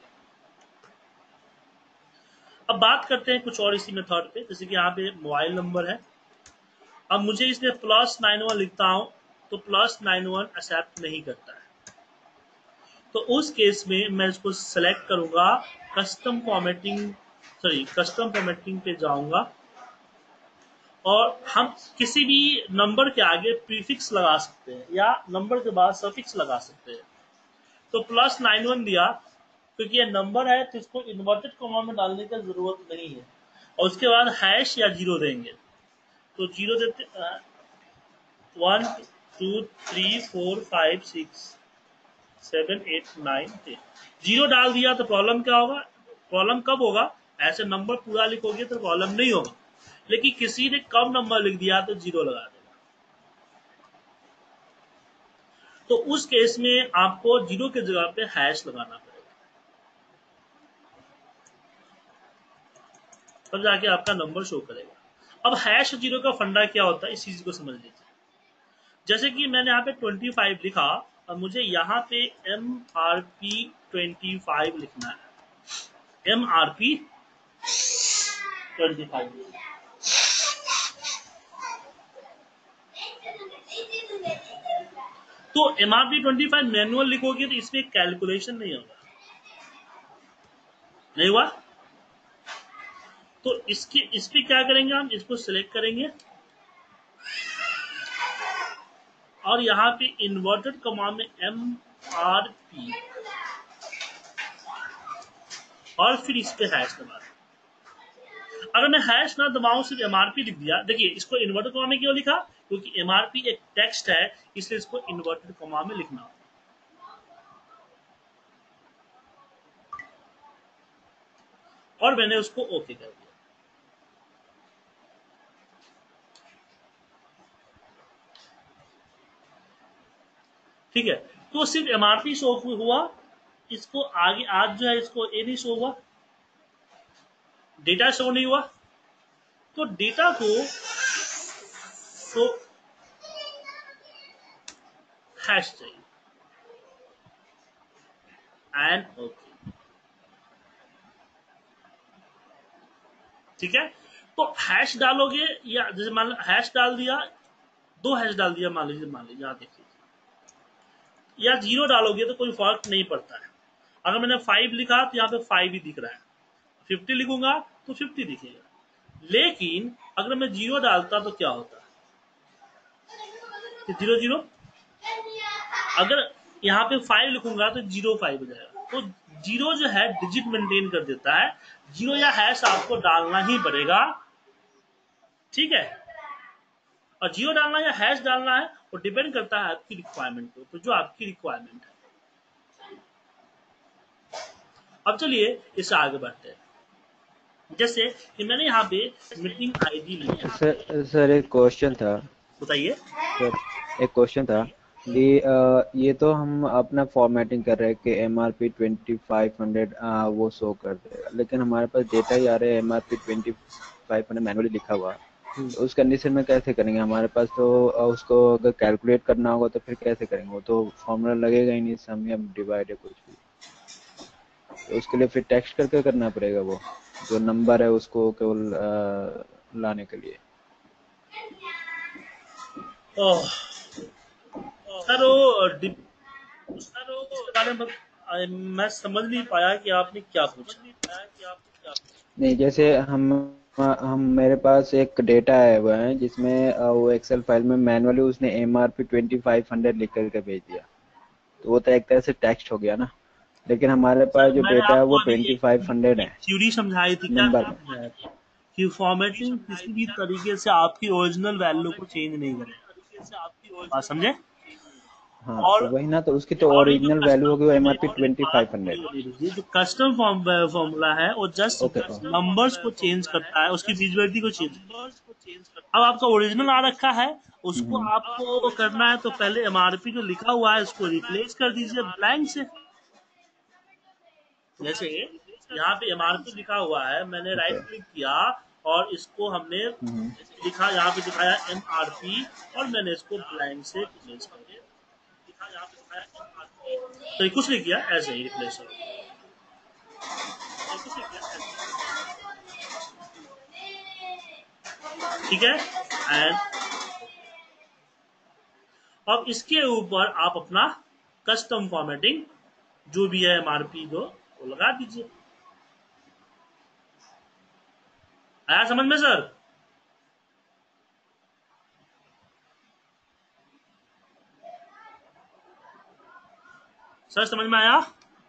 Speaker 1: अब बात करते हैं कुछ और इसी मेथड पे, जैसे कि यहाँ पे मोबाइल नंबर है। अब मुझे इसमें प्लस नाइन वन लिखता हूं तो प्लस नाइन वन एक्सेप्ट नहीं करता है। तो उस केस में मैं इसको सेलेक्ट करूंगा, custom formatting sorry custom formatting पे जाऊंगा और हम किसी भी नंबर के आगे प्रीफिक्स लगा सकते हैं या नंबर के बाद सफिक्स लगा सकते हैं। तो प्लस नाइन वन दिया क्योंकि ये नंबर है तो इसको इन्वर्टेड कॉमा में डालने की जरूरत नहीं है, और उसके बाद हैश या जीरो देंगे। तो जीरो देते one two three four five six seven eight nine ten, zero डाल दिया तो प्रॉब्लम क्या होगा? प्रॉब्लम कब होगा? ऐसे नंबर पूरा लिखोगे तो प्रॉब्लम नहीं होगा, लेकिन किसी ने कम नंबर लिख दिया तो जीरो लगा देगा। तो उस केस में आपको जीरो के जगह पे हैश लगाना पड़ेगा, तब जाके आपका नंबर शो करेगा। अब हैश जीरो का फंडा क्या होता है इस चीज को समझ लीजिए। जैसे कि मैंने यहाँ पे ट्वेंटी फाइव लिखा, अब मुझे यहाँ पे M R P twenty five लिखना है। M R P twenty five तो M R P twenty five manual लिखोगे तो इसमें कैलकुलेशन नहीं होगा, नहीं हुआ? तो इसके इस पे क्या करेंगे, हम इसको सिलेक्ट करेंगे और यहाँ पे इन्वर्टेड कॉमा में एम आर पी और फिर इस पे हैश दबा। अगर मैं हैश ना दबाऊं सिर्फ एमआरपी लिख दिया, देखिए इसको इन्वर्टेड कॉमा में क्यों लिखा? क्योंकि एमआरपी एक टेक्स्ट है, इसलिए इसको इन्वर्टेड कॉमा में लिखना होगा। और मैंने उसको ओके कर दिया। ठीक है, तो सिर्फ एमआरपी शो हुआ, इसको आगे आज जो है इसको ए नहीं शो हुआ, डेटा शो नहीं हुआ। तो डेटा को तो हैश चाहिए एंड ओके, ठीक है। तो हैश डालोगे या जैसे मान लो हैश डाल दिया, दो हैश डाल दिया मान लीजिए, मान लीजिए यहाँ देखिए, या जीरो डालोगे तो कोई फर्क नहीं पड़ता है। अगर मैंने फाइव लिखा तो यहाँ पे फाइव ही दिख रहा है, फिफ्टी लिखूंगा तो फिफ्टी दिखेगा। लेकिन अगर मैं जीरो डालता तो क्या होता है? जीरो जीरो, अगर यहाँ पे फाइव लिखूंगा तो जीरो फाइव हो जाएगा। तो जीरो जो है डिजिट मेंटेन कर देता है, जीरो या हैश आपको डालना ही पड़ेगा, ठीक है। और जीरो डालना या हैश डालना है वो डिपेंड करता है आपकी रिक्वायरमेंट पे, तो जो आपकी रिक्वायरमेंट है। अब चलिए इससे आगे बढ़ते हैं। जैसे कि मैंने यहाँ पे मीटिंग आईडी लिया,
Speaker 3: सर सर एक क्वेश्चन था
Speaker 1: बताइए।
Speaker 3: सर एक क्वेश्चन था कि अ, ये तो हम अपना फॉर्मेटिंग कर रहे हैं कि M R P twenty five hundred वो शो कर देगा, लेकिन हमारे पास डेटा ही आ रहा है M R P twenty five hundred manually लिखा हुआ। तो उस कंडीशन में कैसे करेंगे? हमारे पास तो अ, उसको अगर कैलकुलेट करना होगा तो फिर कैसे करेंगे? वो तो फॉर्मूला लगेगा ही नहीं, सम या डिवाइड या कुछ भी। तो उसके लिए फिर टेक्स्ट करके करना पड़ेगा, वो जो नंबर है उसको केवल अ, लाने के लिए।
Speaker 1: ओह, सर वो डि- इसके बारे में आ, मैं समझ नहीं पाया कि आपने क्या पूछा।
Speaker 3: नहीं, जैसे हम हम मेरे पास एक डेटा आया हुआ है जिसमें अ, वो एक्सेल फाइल में मैनुअली उसने M R P twenty five hundred लिख करके भेज दिया, तो वो तो एक तरह से टेक्स्ट हो गया ना। लेकिन हमारे पास
Speaker 1: सर
Speaker 3: जो
Speaker 1: मैंने
Speaker 3: डेटा है
Speaker 1: आपको
Speaker 3: वो
Speaker 1: अभी
Speaker 3: ट्वेंटी
Speaker 1: एक,
Speaker 3: फाइव हंड्रेड
Speaker 1: एक
Speaker 3: है
Speaker 1: थ्योरी समझाई थी, क्या
Speaker 3: नंबर में।
Speaker 1: समझाया था कि फॉर्मेटिंग किसी भी तरीके से आपकी ओरिजिनल वैल्यू को चेंज नहीं करेगा, बात समझे।
Speaker 3: हाँ
Speaker 1: और
Speaker 3: तो वही ना, तो उसकी तो
Speaker 1: और ये जो
Speaker 3: ओरिजिनल वैल्यू होगी वो
Speaker 1: कस्टम
Speaker 3: एम आर
Speaker 1: एक
Speaker 3: पी
Speaker 1: एक
Speaker 3: ट्वेंटी
Speaker 1: बात
Speaker 3: फाइव हंड्रेड
Speaker 1: थोड़ी दीजिए, जो कस्टम फॉर्मूला है वो जस्ट
Speaker 3: ओके।
Speaker 1: नंबर्स को चेंज करता है, उसकी फिजिबिलिटी को चेंज करता है। अब आपका ओरिजिनल आ रखा है, उसको
Speaker 3: हम्म,
Speaker 1: आपको करना है तो पहले एमआरपी जो लिखा हुआ है उसको रिप्लेस कर दीजिए ब्लैंक से। जैसे यहाँ पे एमआरपी लिखा हुआ है, मैंने
Speaker 3: ओके।
Speaker 1: राइट क्लिक किया और इसको हमने
Speaker 3: हम्म,
Speaker 1: लिखा, यहाँ पे दिखाया एमआरपी और मैंने इसको ब्लैंक से रिप्लेस कर दिया। तो ये कुछ नहीं किया, ऐसे ही रिप्लेस हो गया। ठीक है। एंड अब इसके ऊपर आप अपना कस्टम फॉर्मेटिंग जो भी है एमआरपी जो वो लगा दीजिए। आया समझ में सर? सर समझ में आया?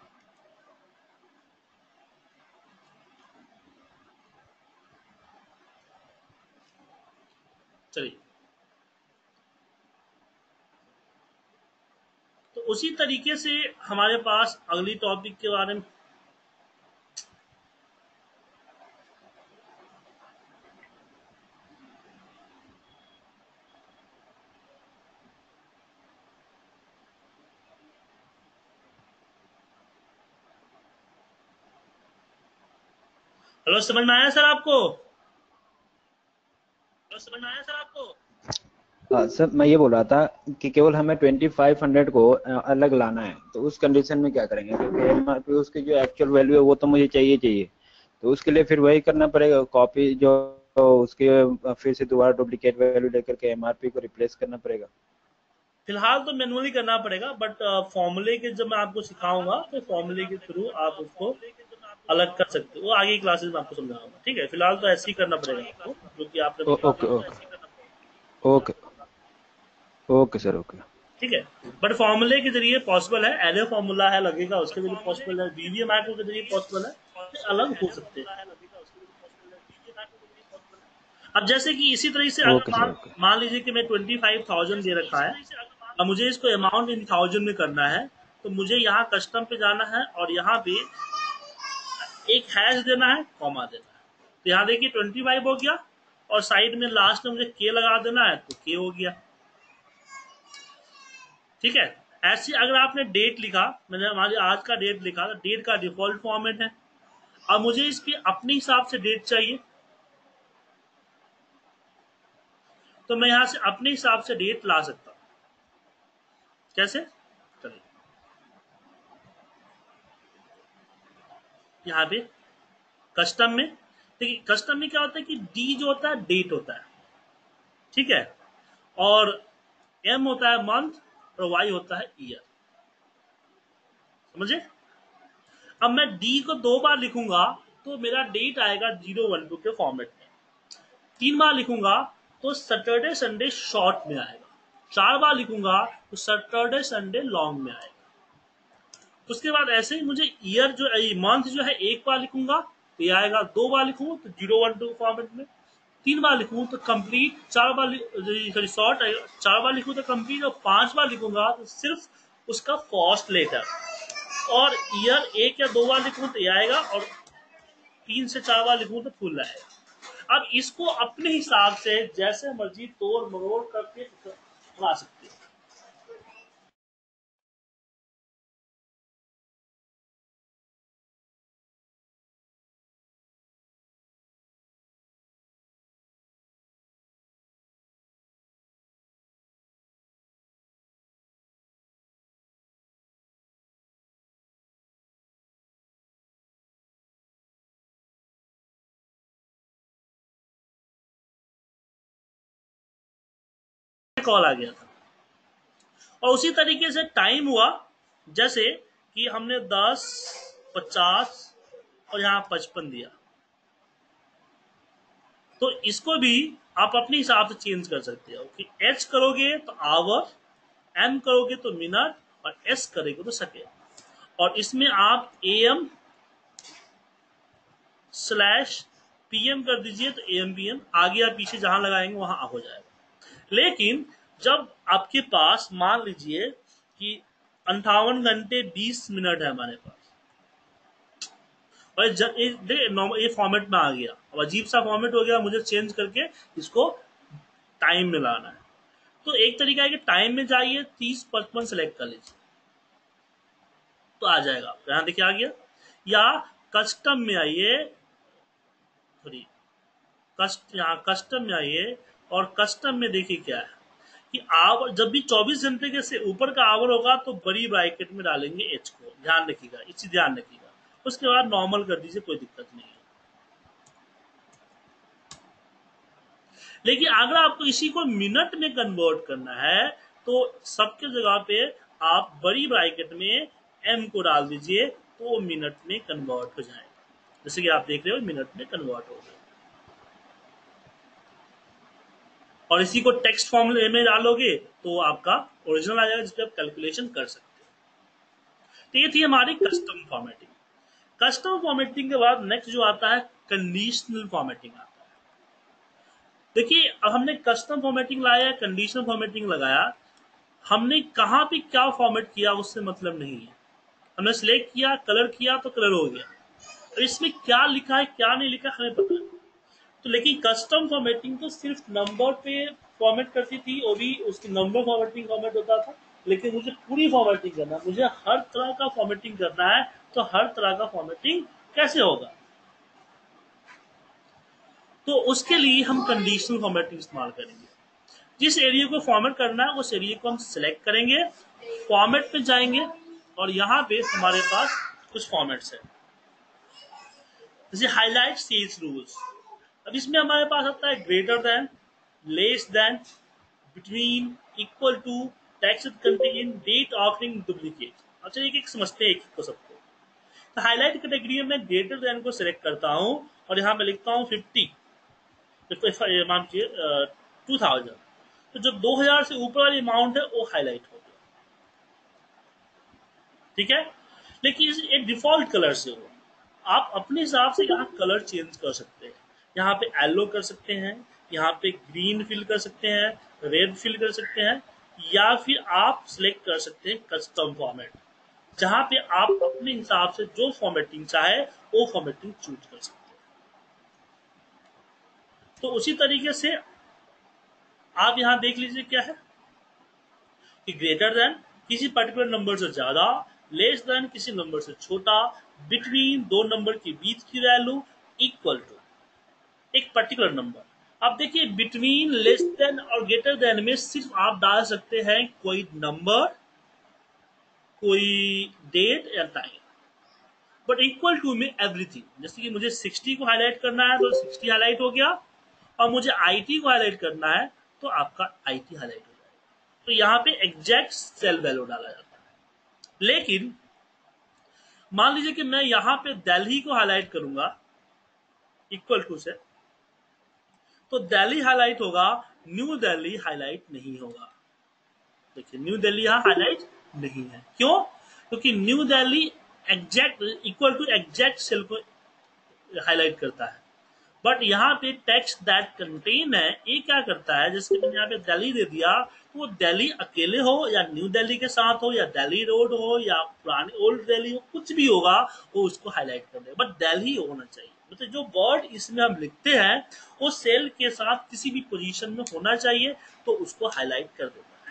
Speaker 1: चलिए, तो उसी तरीके से हमारे पास अगली टॉपिक के बारे में, हेलो समझ में आया सर आपको?
Speaker 3: हाँ सर, मैं ये बोल रहा था कि केवल हमें ट्वेंटी फाइव हंड्रेड को अ, अलग लाना है, तो उस कंडीशन में क्या करेंगे? क्योंकि एम आर पी उसकी जो एक्चुअल वैल्यू है वो तो मुझे चाहिए चाहिए, तो उसके लिए फिर वही करना पड़ेगा, कॉपी जो उसके अ, फिर से दोबारा डुप्लीकेट वैल्यू लेकर के एम आर पी को रिप्लेस करना पड़ेगा।
Speaker 1: फिलहाल तो मैनुअली करना पड़ेगा, बट फॉर्मूले के जब मैं आपको सिखाऊंगा तो फॉर्मूले के थ्रू आप उसको अलग कर सकते हो, वो आगे क्लासेस में आपको समझाऊंगा। ठीक है, फिलहाल तो ऐसे ही करना पड़ेगा आपको जो कि आपने
Speaker 3: ओ,
Speaker 1: बताया।
Speaker 3: Okay okay okay okay sir, okay.
Speaker 1: ठीक है, बट फॉर्मूले के जरिए पॉसिबल है, एरे फॉर्मूला है लगेगा उसके जरिए पॉसिबल है, वीवीए मैक्रो के जरिए पॉसिबल है, ये अलग हो सकते हैं। अब जैसे कि इसी तरह से अगर
Speaker 3: ओके सर,
Speaker 1: मान
Speaker 3: ओके।
Speaker 1: मान लीजिए कि मैं ट्वेंटी फाइव थाउजेंड दे रखा है, अब मुझे इसको अमाउंट इन थाउजेंड में करना है, तो मुझे यहाँ कस्टम पे जाना है और यहाँ पे एक हैश देना है, कॉमा देना है। तो यहाँ देखिए ट्वेंटी फाइव हो गया और साइड में लास्ट में मुझे के लगा देना है, तो के हो गया। ठीक है, ऐसे अगर आपने डेट लिखा, मैंने हमारे आज का डेट लिखा, तो डेट का डिफॉल्ट फॉर्मेट है। अब मुझे इसकी अपने हिसाब से डेट चाहिए, तो मैं यहां से अपने हिसाब से डेट ला सकता हूं। कैसे? चलिए, यहाँ पे कस्टम में देखिए, कस्टम में क्या होता है कि डी जो होता है डेट होता है, ठीक है, और एम होता है मंथ और वाई होता है ईयर। समझे? अब मैं डी को दो बार लिखूंगा तो मेरा डेट आएगा जीरो वन टू के फॉर्मेट में, तीन बार लिखूंगा तो सैटरडे संडे शॉर्ट में आएगा, चार बार लिखूंगा तो सैटरडे संडे लॉन्ग में आएगा। उसके बाद ऐसे ही मुझे ईयर जो मंथ जो है एक बार लिखूंगा तो ये आएगा, दो बार लिखूंगा तो जीरो वन टू फॉर्मेट में, तीन बार लिखूं तो कंप्लीट, चार बार सॉरी शॉर्ट चार बार लिखूं तो कंप्लीट, और पांच बार लिखूंगा तो सिर्फ उसका फर्स्ट लेटर। और ईयर एक या दो बार लिखूं तो ये आएगा, और तीन से चार बार लिखूं तो फुल आएगा। अब इसको अपने हिसाब से जैसे मर्जी तोड़ मरोड़ करके बना सकते हैं। कॉल आ गया था। और उसी तरीके से टाइम हुआ, जैसे कि हमने दस, पचास और यहाँ पचपन दिया, तो इसको भी आप अपने हिसाब से चेंज कर सकते हो कि एच करोगे तो आवर, एम करोगे तो मिनट, और एस करोगे तो सेकेंड। और इसमें आप एम स्लैश पीएम कर दीजिए तो एम पीएम, आगे या पीछे जहां लगाएंगे वहां हो जाएगा। लेकिन जब आपके पास मान लीजिए कि अंठावन घंटे बीस मिनट है हमारे पास, और जब ये फॉर्मेट में आ गया, अब अजीब सा फॉर्मेट हो गया, मुझे चेंज करके इसको टाइम में लाना है, तो एक तरीका है कि टाइम में जाइए, तीस पचपन सेलेक्ट कर लीजिए तो आ जाएगा। यहां देखिए आ गया। या कस्टम में आइए, सॉरी कस्ट यहाँ कस्टम में आइए, और कस्टम में देखिए क्या है कि आवर, जब भी चौबीस घंटे के से ऊपर का आवर होगा तो बड़ी ब्रैकेट में डालेंगे एच को, ध्यान रखिएगा, इसी ध्यान रखिएगा। उसके बाद नॉर्मल कर दीजिए, कोई दिक्कत नहीं है। लेकिन अगर आपको इसी को मिनट में कन्वर्ट करना है तो सबके जगह पे आप बड़ी ब्रैकेट में एम को डाल दीजिए, तो वो मिनट में कन्वर्ट हो जाएगा। जैसे कि आप देख रहे हो मिनट में कन्वर्ट हो गया। और इसी को टेक्स्ट फॉर्म में डालोगे तो आपका ओरिजिनल आ जाएगा, जिसपे आप कैलकुलेशन कर सकते हो। तो ये थी हमारी कस्टम फॉर्मेटिंग। कस्टम फॉर्मेटिंग के बाद नेक्स्ट जो आता है कंडीशनल फॉर्मेटिंग आता है। देखिए अब हमने कस्टम फॉर्मेटिंग लाया, कंडीशनल फॉर्मेटिंग लगाया, हमने कहाँ पे क्या फॉर्मेट किया उससे मतलब नहीं है। हमने सिलेक्ट किया, कलर किया तो कलर हो गया, और इसमें क्या लिखा है क्या नहीं लिखा हमें पता नहीं। तो लेकिन कस्टम फॉर्मेटिंग तो सिर्फ नंबर पे फॉर्मेट करती थी, वो भी उसकी नंबर फॉर्मेटिंग फॉर्मेट होता था। लेकिन मुझे पूरी फॉर्मेटिंग करना, मुझे हर तरह का फॉर्मेटिंग करना है, तो हर तरह का फॉर्मेटिंग कैसे होगा, तो उसके लिए हम कंडीशनल फॉर्मेटिंग इस्तेमाल करेंगे। जिस एरिया को फॉर्मेट करना है उस एरिया को हम सिलेक्ट करेंगे, फॉर्मेट पे जाएंगे, और यहाँ पे हमारे पास कुछ फॉर्मेट्स है, जैसे हाईलाइट सेल्स रूल्स। अब इसमें हमारे पास आता है greater than, less than, between, equal to, text contain, date occurring, duplicate. अब चलिए एक एक समझते हैं एक एक को सबको। तो हाईलाइट कैटेगरी में मैं ग्रेटर देन को सिलेक्ट करता हूँ, और यहाँ पे लिखता हूँ फिफ्टी, मान लीजिए टू थाउजेंड, तो जो दो हजार से ऊपर वाली अमाउंट है वो हाईलाइट हो गया, ठीक है। लेकिन एक डिफॉल्ट कलर से हो, आप अपने हिसाब से यहाँ कलर चेंज कर सकते हैं। यहाँ पे येलो कर सकते हैं, यहाँ पे ग्रीन फिल कर सकते हैं, रेड फिल कर सकते हैं, या फिर आप सिलेक्ट कर सकते हैं कस्टम फॉर्मेट, जहां पे आप अपने हिसाब से जो फॉर्मेटिंग चाहे वो फॉर्मेटिंग चूज कर सकते हैं। तो उसी तरीके से आप यहां देख लीजिए क्या है कि ग्रेटर देन किसी पर्टिकुलर नंबर से ज्यादा, लेस देन किसी नंबर से छोटा, बिटवीन दो नंबर के बीच की वैल्यू, इक्वल टू एक पर्टिकुलर नंबर। अब देखिए बिटवीन, लेस देन और ग्रेटर देन में सिर्फ आप डाल सकते हैं कोई नंबर, कोई डेट या टाइम, बट इक्वल टू में एवरीथिंग। जैसे कि मुझे सिक्सटी को हाईलाइट करना है तो सिक्सटी हाईलाइट हो गया, और मुझे आईटी को हाईलाइट करना है तो आपका आईटी हाईलाइट हो जाएगा। तो यहाँ पे एग्जैक्ट सेल वैल्यू डाला जाता है। लेकिन मान लीजिए कि मैं यहाँ पे दिल्ली को हाईलाइट करूंगा इक्वल टू से, तो दिल्ली हाईलाइट होगा, न्यू दिल्ली हाईलाइट नहीं होगा। देखिए न्यू दिल्ली यहाँ हाईलाइट नहीं है, क्यों? क्योंकि New Delhi exact equal to exact cell को हाईलाइट करता है, बट यहाँ पे टेक्स्ट दैट कंटेन है, ये क्या करता है, जैसे मैंने यहाँ पे दिल्ली दे दिया, तो वो दिल्ली अकेले हो या न्यू दिल्ली के साथ हो या दिल्ली रोड हो या पुरानी ओल्ड दिल्ली हो, कुछ भी होगा वो उसको हाईलाइट कर देगा, बट दिल्ली होना चाहिए। मतलब जो वर्ड इसमें हम लिखते हैं वो सेल के साथ किसी भी पोजीशन में होना चाहिए, तो उसको हाईलाइट कर देता है।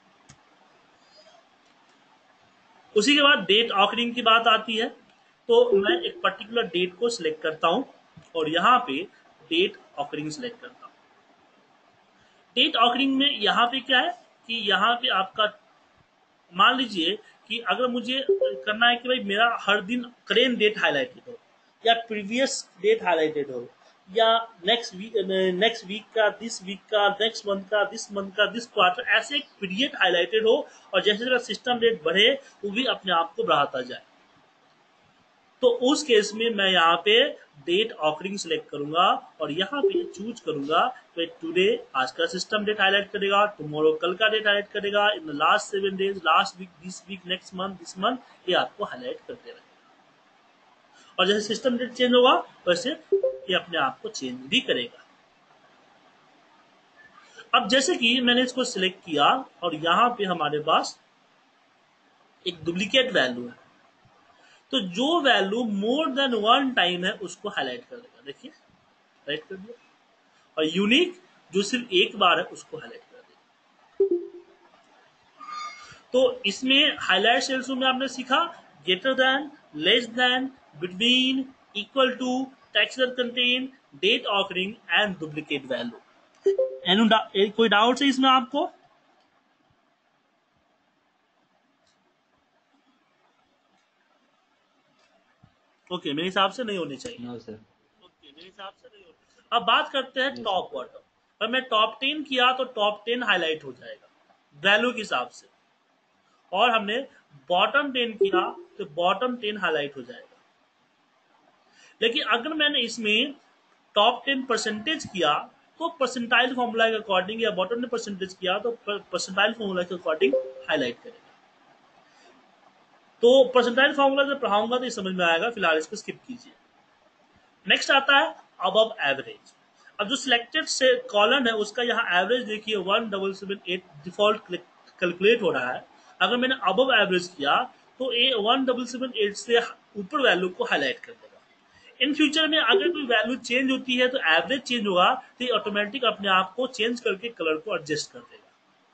Speaker 1: उसी के बाद डेट ऑकरिंग की बात आती है, तो मैं एक पर्टिकुलर डेट को सिलेक्ट करता हूं और यहाँ पे डेट ऑकरिंग सिलेक्ट करता हूँ। डेट ऑकरिंग में यहाँ पे क्या है कि यहाँ पे आपका मान लीजिए कि अगर मुझे करना है कि भाई मेरा हर दिन करेंट डेट हाईलाइटेड हो या प्रीवियस डेट हाईलाइटेड हो या नेक्स्ट वीक नेक्स्ट वीक का, दिस वीक का, नेक्स्ट मंथ का, दिस मंथ का, दिस क्वार्टर, ऐसे एक पीरियड हाईलाइटेड हो और जैसे जैसे सिस्टम डेट बढ़े वो भी अपने आप को बढ़ाता जाए, तो उस केस में मैं यहाँ पे डेट ऑकरिंग सिलेक्ट करूंगा और यहाँ पे चूज करूंगा तो टुडे आज का सिस्टम डेट हाईलाइट करेगा, टुमारो कल का डेट हाईलाइट करेगा, in the last seven days, last week, this week, next month, this month, ये आपको हाईलाइट करते रहेगा। और जैसे सिस्टम डेट चेंज होगा वैसे ये अपने आप को चेंज भी करेगा। अब जैसे कि मैंने इसको सिलेक्ट किया और यहाँ पे हमारे पास एक डुप्लीकेट वैल्यू है, तो जो value more than one time है उसको हाईलाइट कर देगा। देखिए हाईलाइट कर दिया, और यूनिक जो सिर्फ एक बार है उसको हाईलाइट कर देगा। तो इसमें हाईलाइट सेल्स में आपने सीखा greater than, less than, between, equal to, text contain, date occurring and duplicate value. कोई डाउट है इसमें आपको? ओके okay, मेरे हिसाब से नहीं होनी चाहिए।
Speaker 3: No sir.
Speaker 1: ओके मेरे हिसाब से नहीं होनी। अब बात करते हैं टॉप बॉटम। अगर मैं टॉप टेन किया तो टॉप टेन हाईलाइट हो जाएगा वैल्यू के हिसाब से, और हमने बॉटम टेन किया तो बॉटम टेन हाईलाइट हो जाएगा। लेकिन अगर मैंने इसमें टॉप टेन परसेंटेज किया तो परसेंटाइल फॉर्मूला के अकॉर्डिंग, या बॉटम ने परसेंटेज किया तो परसेंटाइल फॉर्मूला के अकॉर्डिंग हाईलाइट करेगा। तो परसेंटाइल फॉर्मूला जब पढ़ाऊंगा तो ये समझ में आएगा, फिलहाल इसको स्किप कीजिए। नेक्स्ट आता है अबव एवरेज। अब जो सिलेक्टेड से कॉलम है उसका यहाँ एवरेज देखिए one double seven eight default calculate हो रहा है। अगर मैंने अबव एवरेज किया तो ये वन डबल सेवन एट से ऊपर वैल्यू को हाईलाइट कर देगा। इन फ्यूचर में अगर कोई वैल्यू चेंज होती है तो एवरेज चेंज होगा तो ये ऑटोमेटिक अपने आप को चेंज करके कलर को एडजस्ट कर देगा।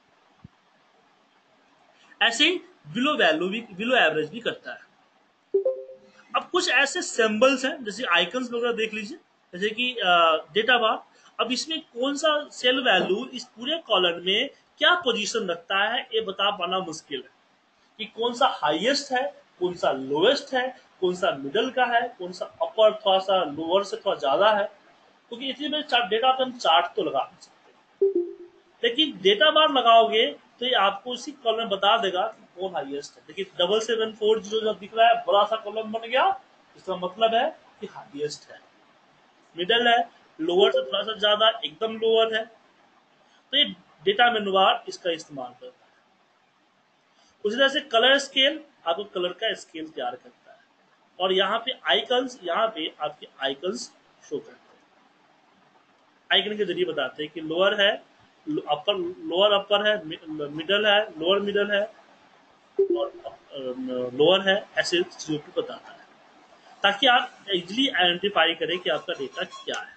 Speaker 1: ऐसे ही बिलो वैल्यू भी, बिलो एवरेज भी करता है। अब कुछ ऐसे सिंबल्स हैं जैसे आइकन्स वगैरह देख लीजिए, जैसे कि डेटा बार। अब इसमें कौन सा सेल वैल्यू इस पूरे कॉलम में क्या पोजीशन रखता है ये बता पाना मुश्किल है कि कौन सा हाईएस्ट है, कौन सा लोएस्ट है, कौन सा मिडल का है, कौन सा अपर थोड़ा सा लोअर से थोड़ा ज्यादा है, क्योंकि इतने में डेटा पे हम चार्ट तो लगा नहीं सकते, लेकिन डेटा बार लगाओगे तो ये आपको उसी कॉलम बता देगा कि कौन हाईएस्ट है। देखिए डबल सेवन फोर जीरो जब दिख रहा है बड़ा सा कॉलम बन गया, इसका मतलब है कि हाईएस्ट है। मिडल है, लोअर से थोड़ा सा ज्यादा, एकदम लोअर है, तो ये डेटा मेनू बार इसका इस्तेमाल करता है। उसी तरह से कलर स्केल आपको कलर का स्केल तैयार करता है, और यहाँ पे आइकन्स, यहाँ पे आपके आइकन्स शो करते हैं। आइकन के जरिए बताते हैं कि लोअर है, अपर, लोअर अपर है, मिडल है, लोअर मिडल है और लोअर है, ऐसे चीजों को बताता है ताकि आप इजिली आइडेंटिफाई करें कि आपका डेटा क्या है।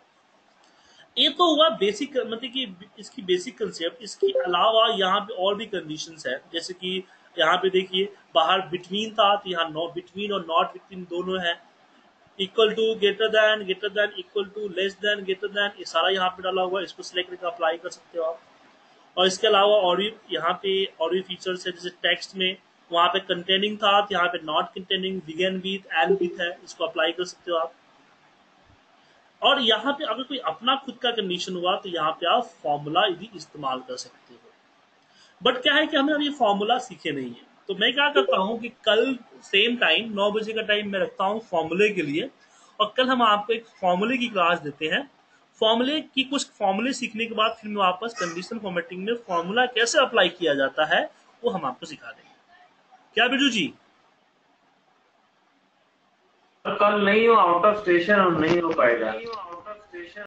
Speaker 1: ये तो हुआ बेसिक, मतलब कि इसकी बेसिक कंसेप्ट। इसके अलावा यहाँ पे और भी कंडीशंस है, जैसे कि यहाँ पे देखिए बाहर बिटवीन था तो यहाँ नॉट बिटवीन और नॉट बिटवीन दोनों है, equal to, greater than, greater than, equal to, less than, greater than, ये सारा यहाँ पे डाला हुआ है। इसको सिलेक्ट करके अप्लाई कर सकते हो आप। और इसके अलावा और भी यहाँ पे और भी फीचर्स है, जैसे टेक्स्ट में वहाँ पे कंटेनिंग था तो यहाँ पे not containing, begin with, end with है, इसको अप्लाई कर सकते हो आप। और यहाँ पे अगर कोई अपना खुद का कंडीशन हुआ तो यहाँ पे आप फॉर्मूला भी इस्तेमाल कर सकते हो। बट क्या है कि हमें अभी फॉर्मूला सीखे नहीं है, तो मैं क्या करता हूँ कि कल सेम टाइम नौ बजे का टाइम मैं रखता हूँ फॉर्मूले के लिए, और कल हम आपको एक फॉर्मूले की क्लास देते हैं। फॉर्मूले की कुछ फॉर्मूले सीखने के बाद फिर मैं वापस कंडीशन फॉर्मेटिंग में फॉर्मूला कैसे अप्लाई किया जाता है वो हम आपको सिखा देंगे। क्या बिरजू जी?
Speaker 2: कल नहीं हो, आउट ऑफ स्टेशन और नहीं हो पाएगा। सिचुएशन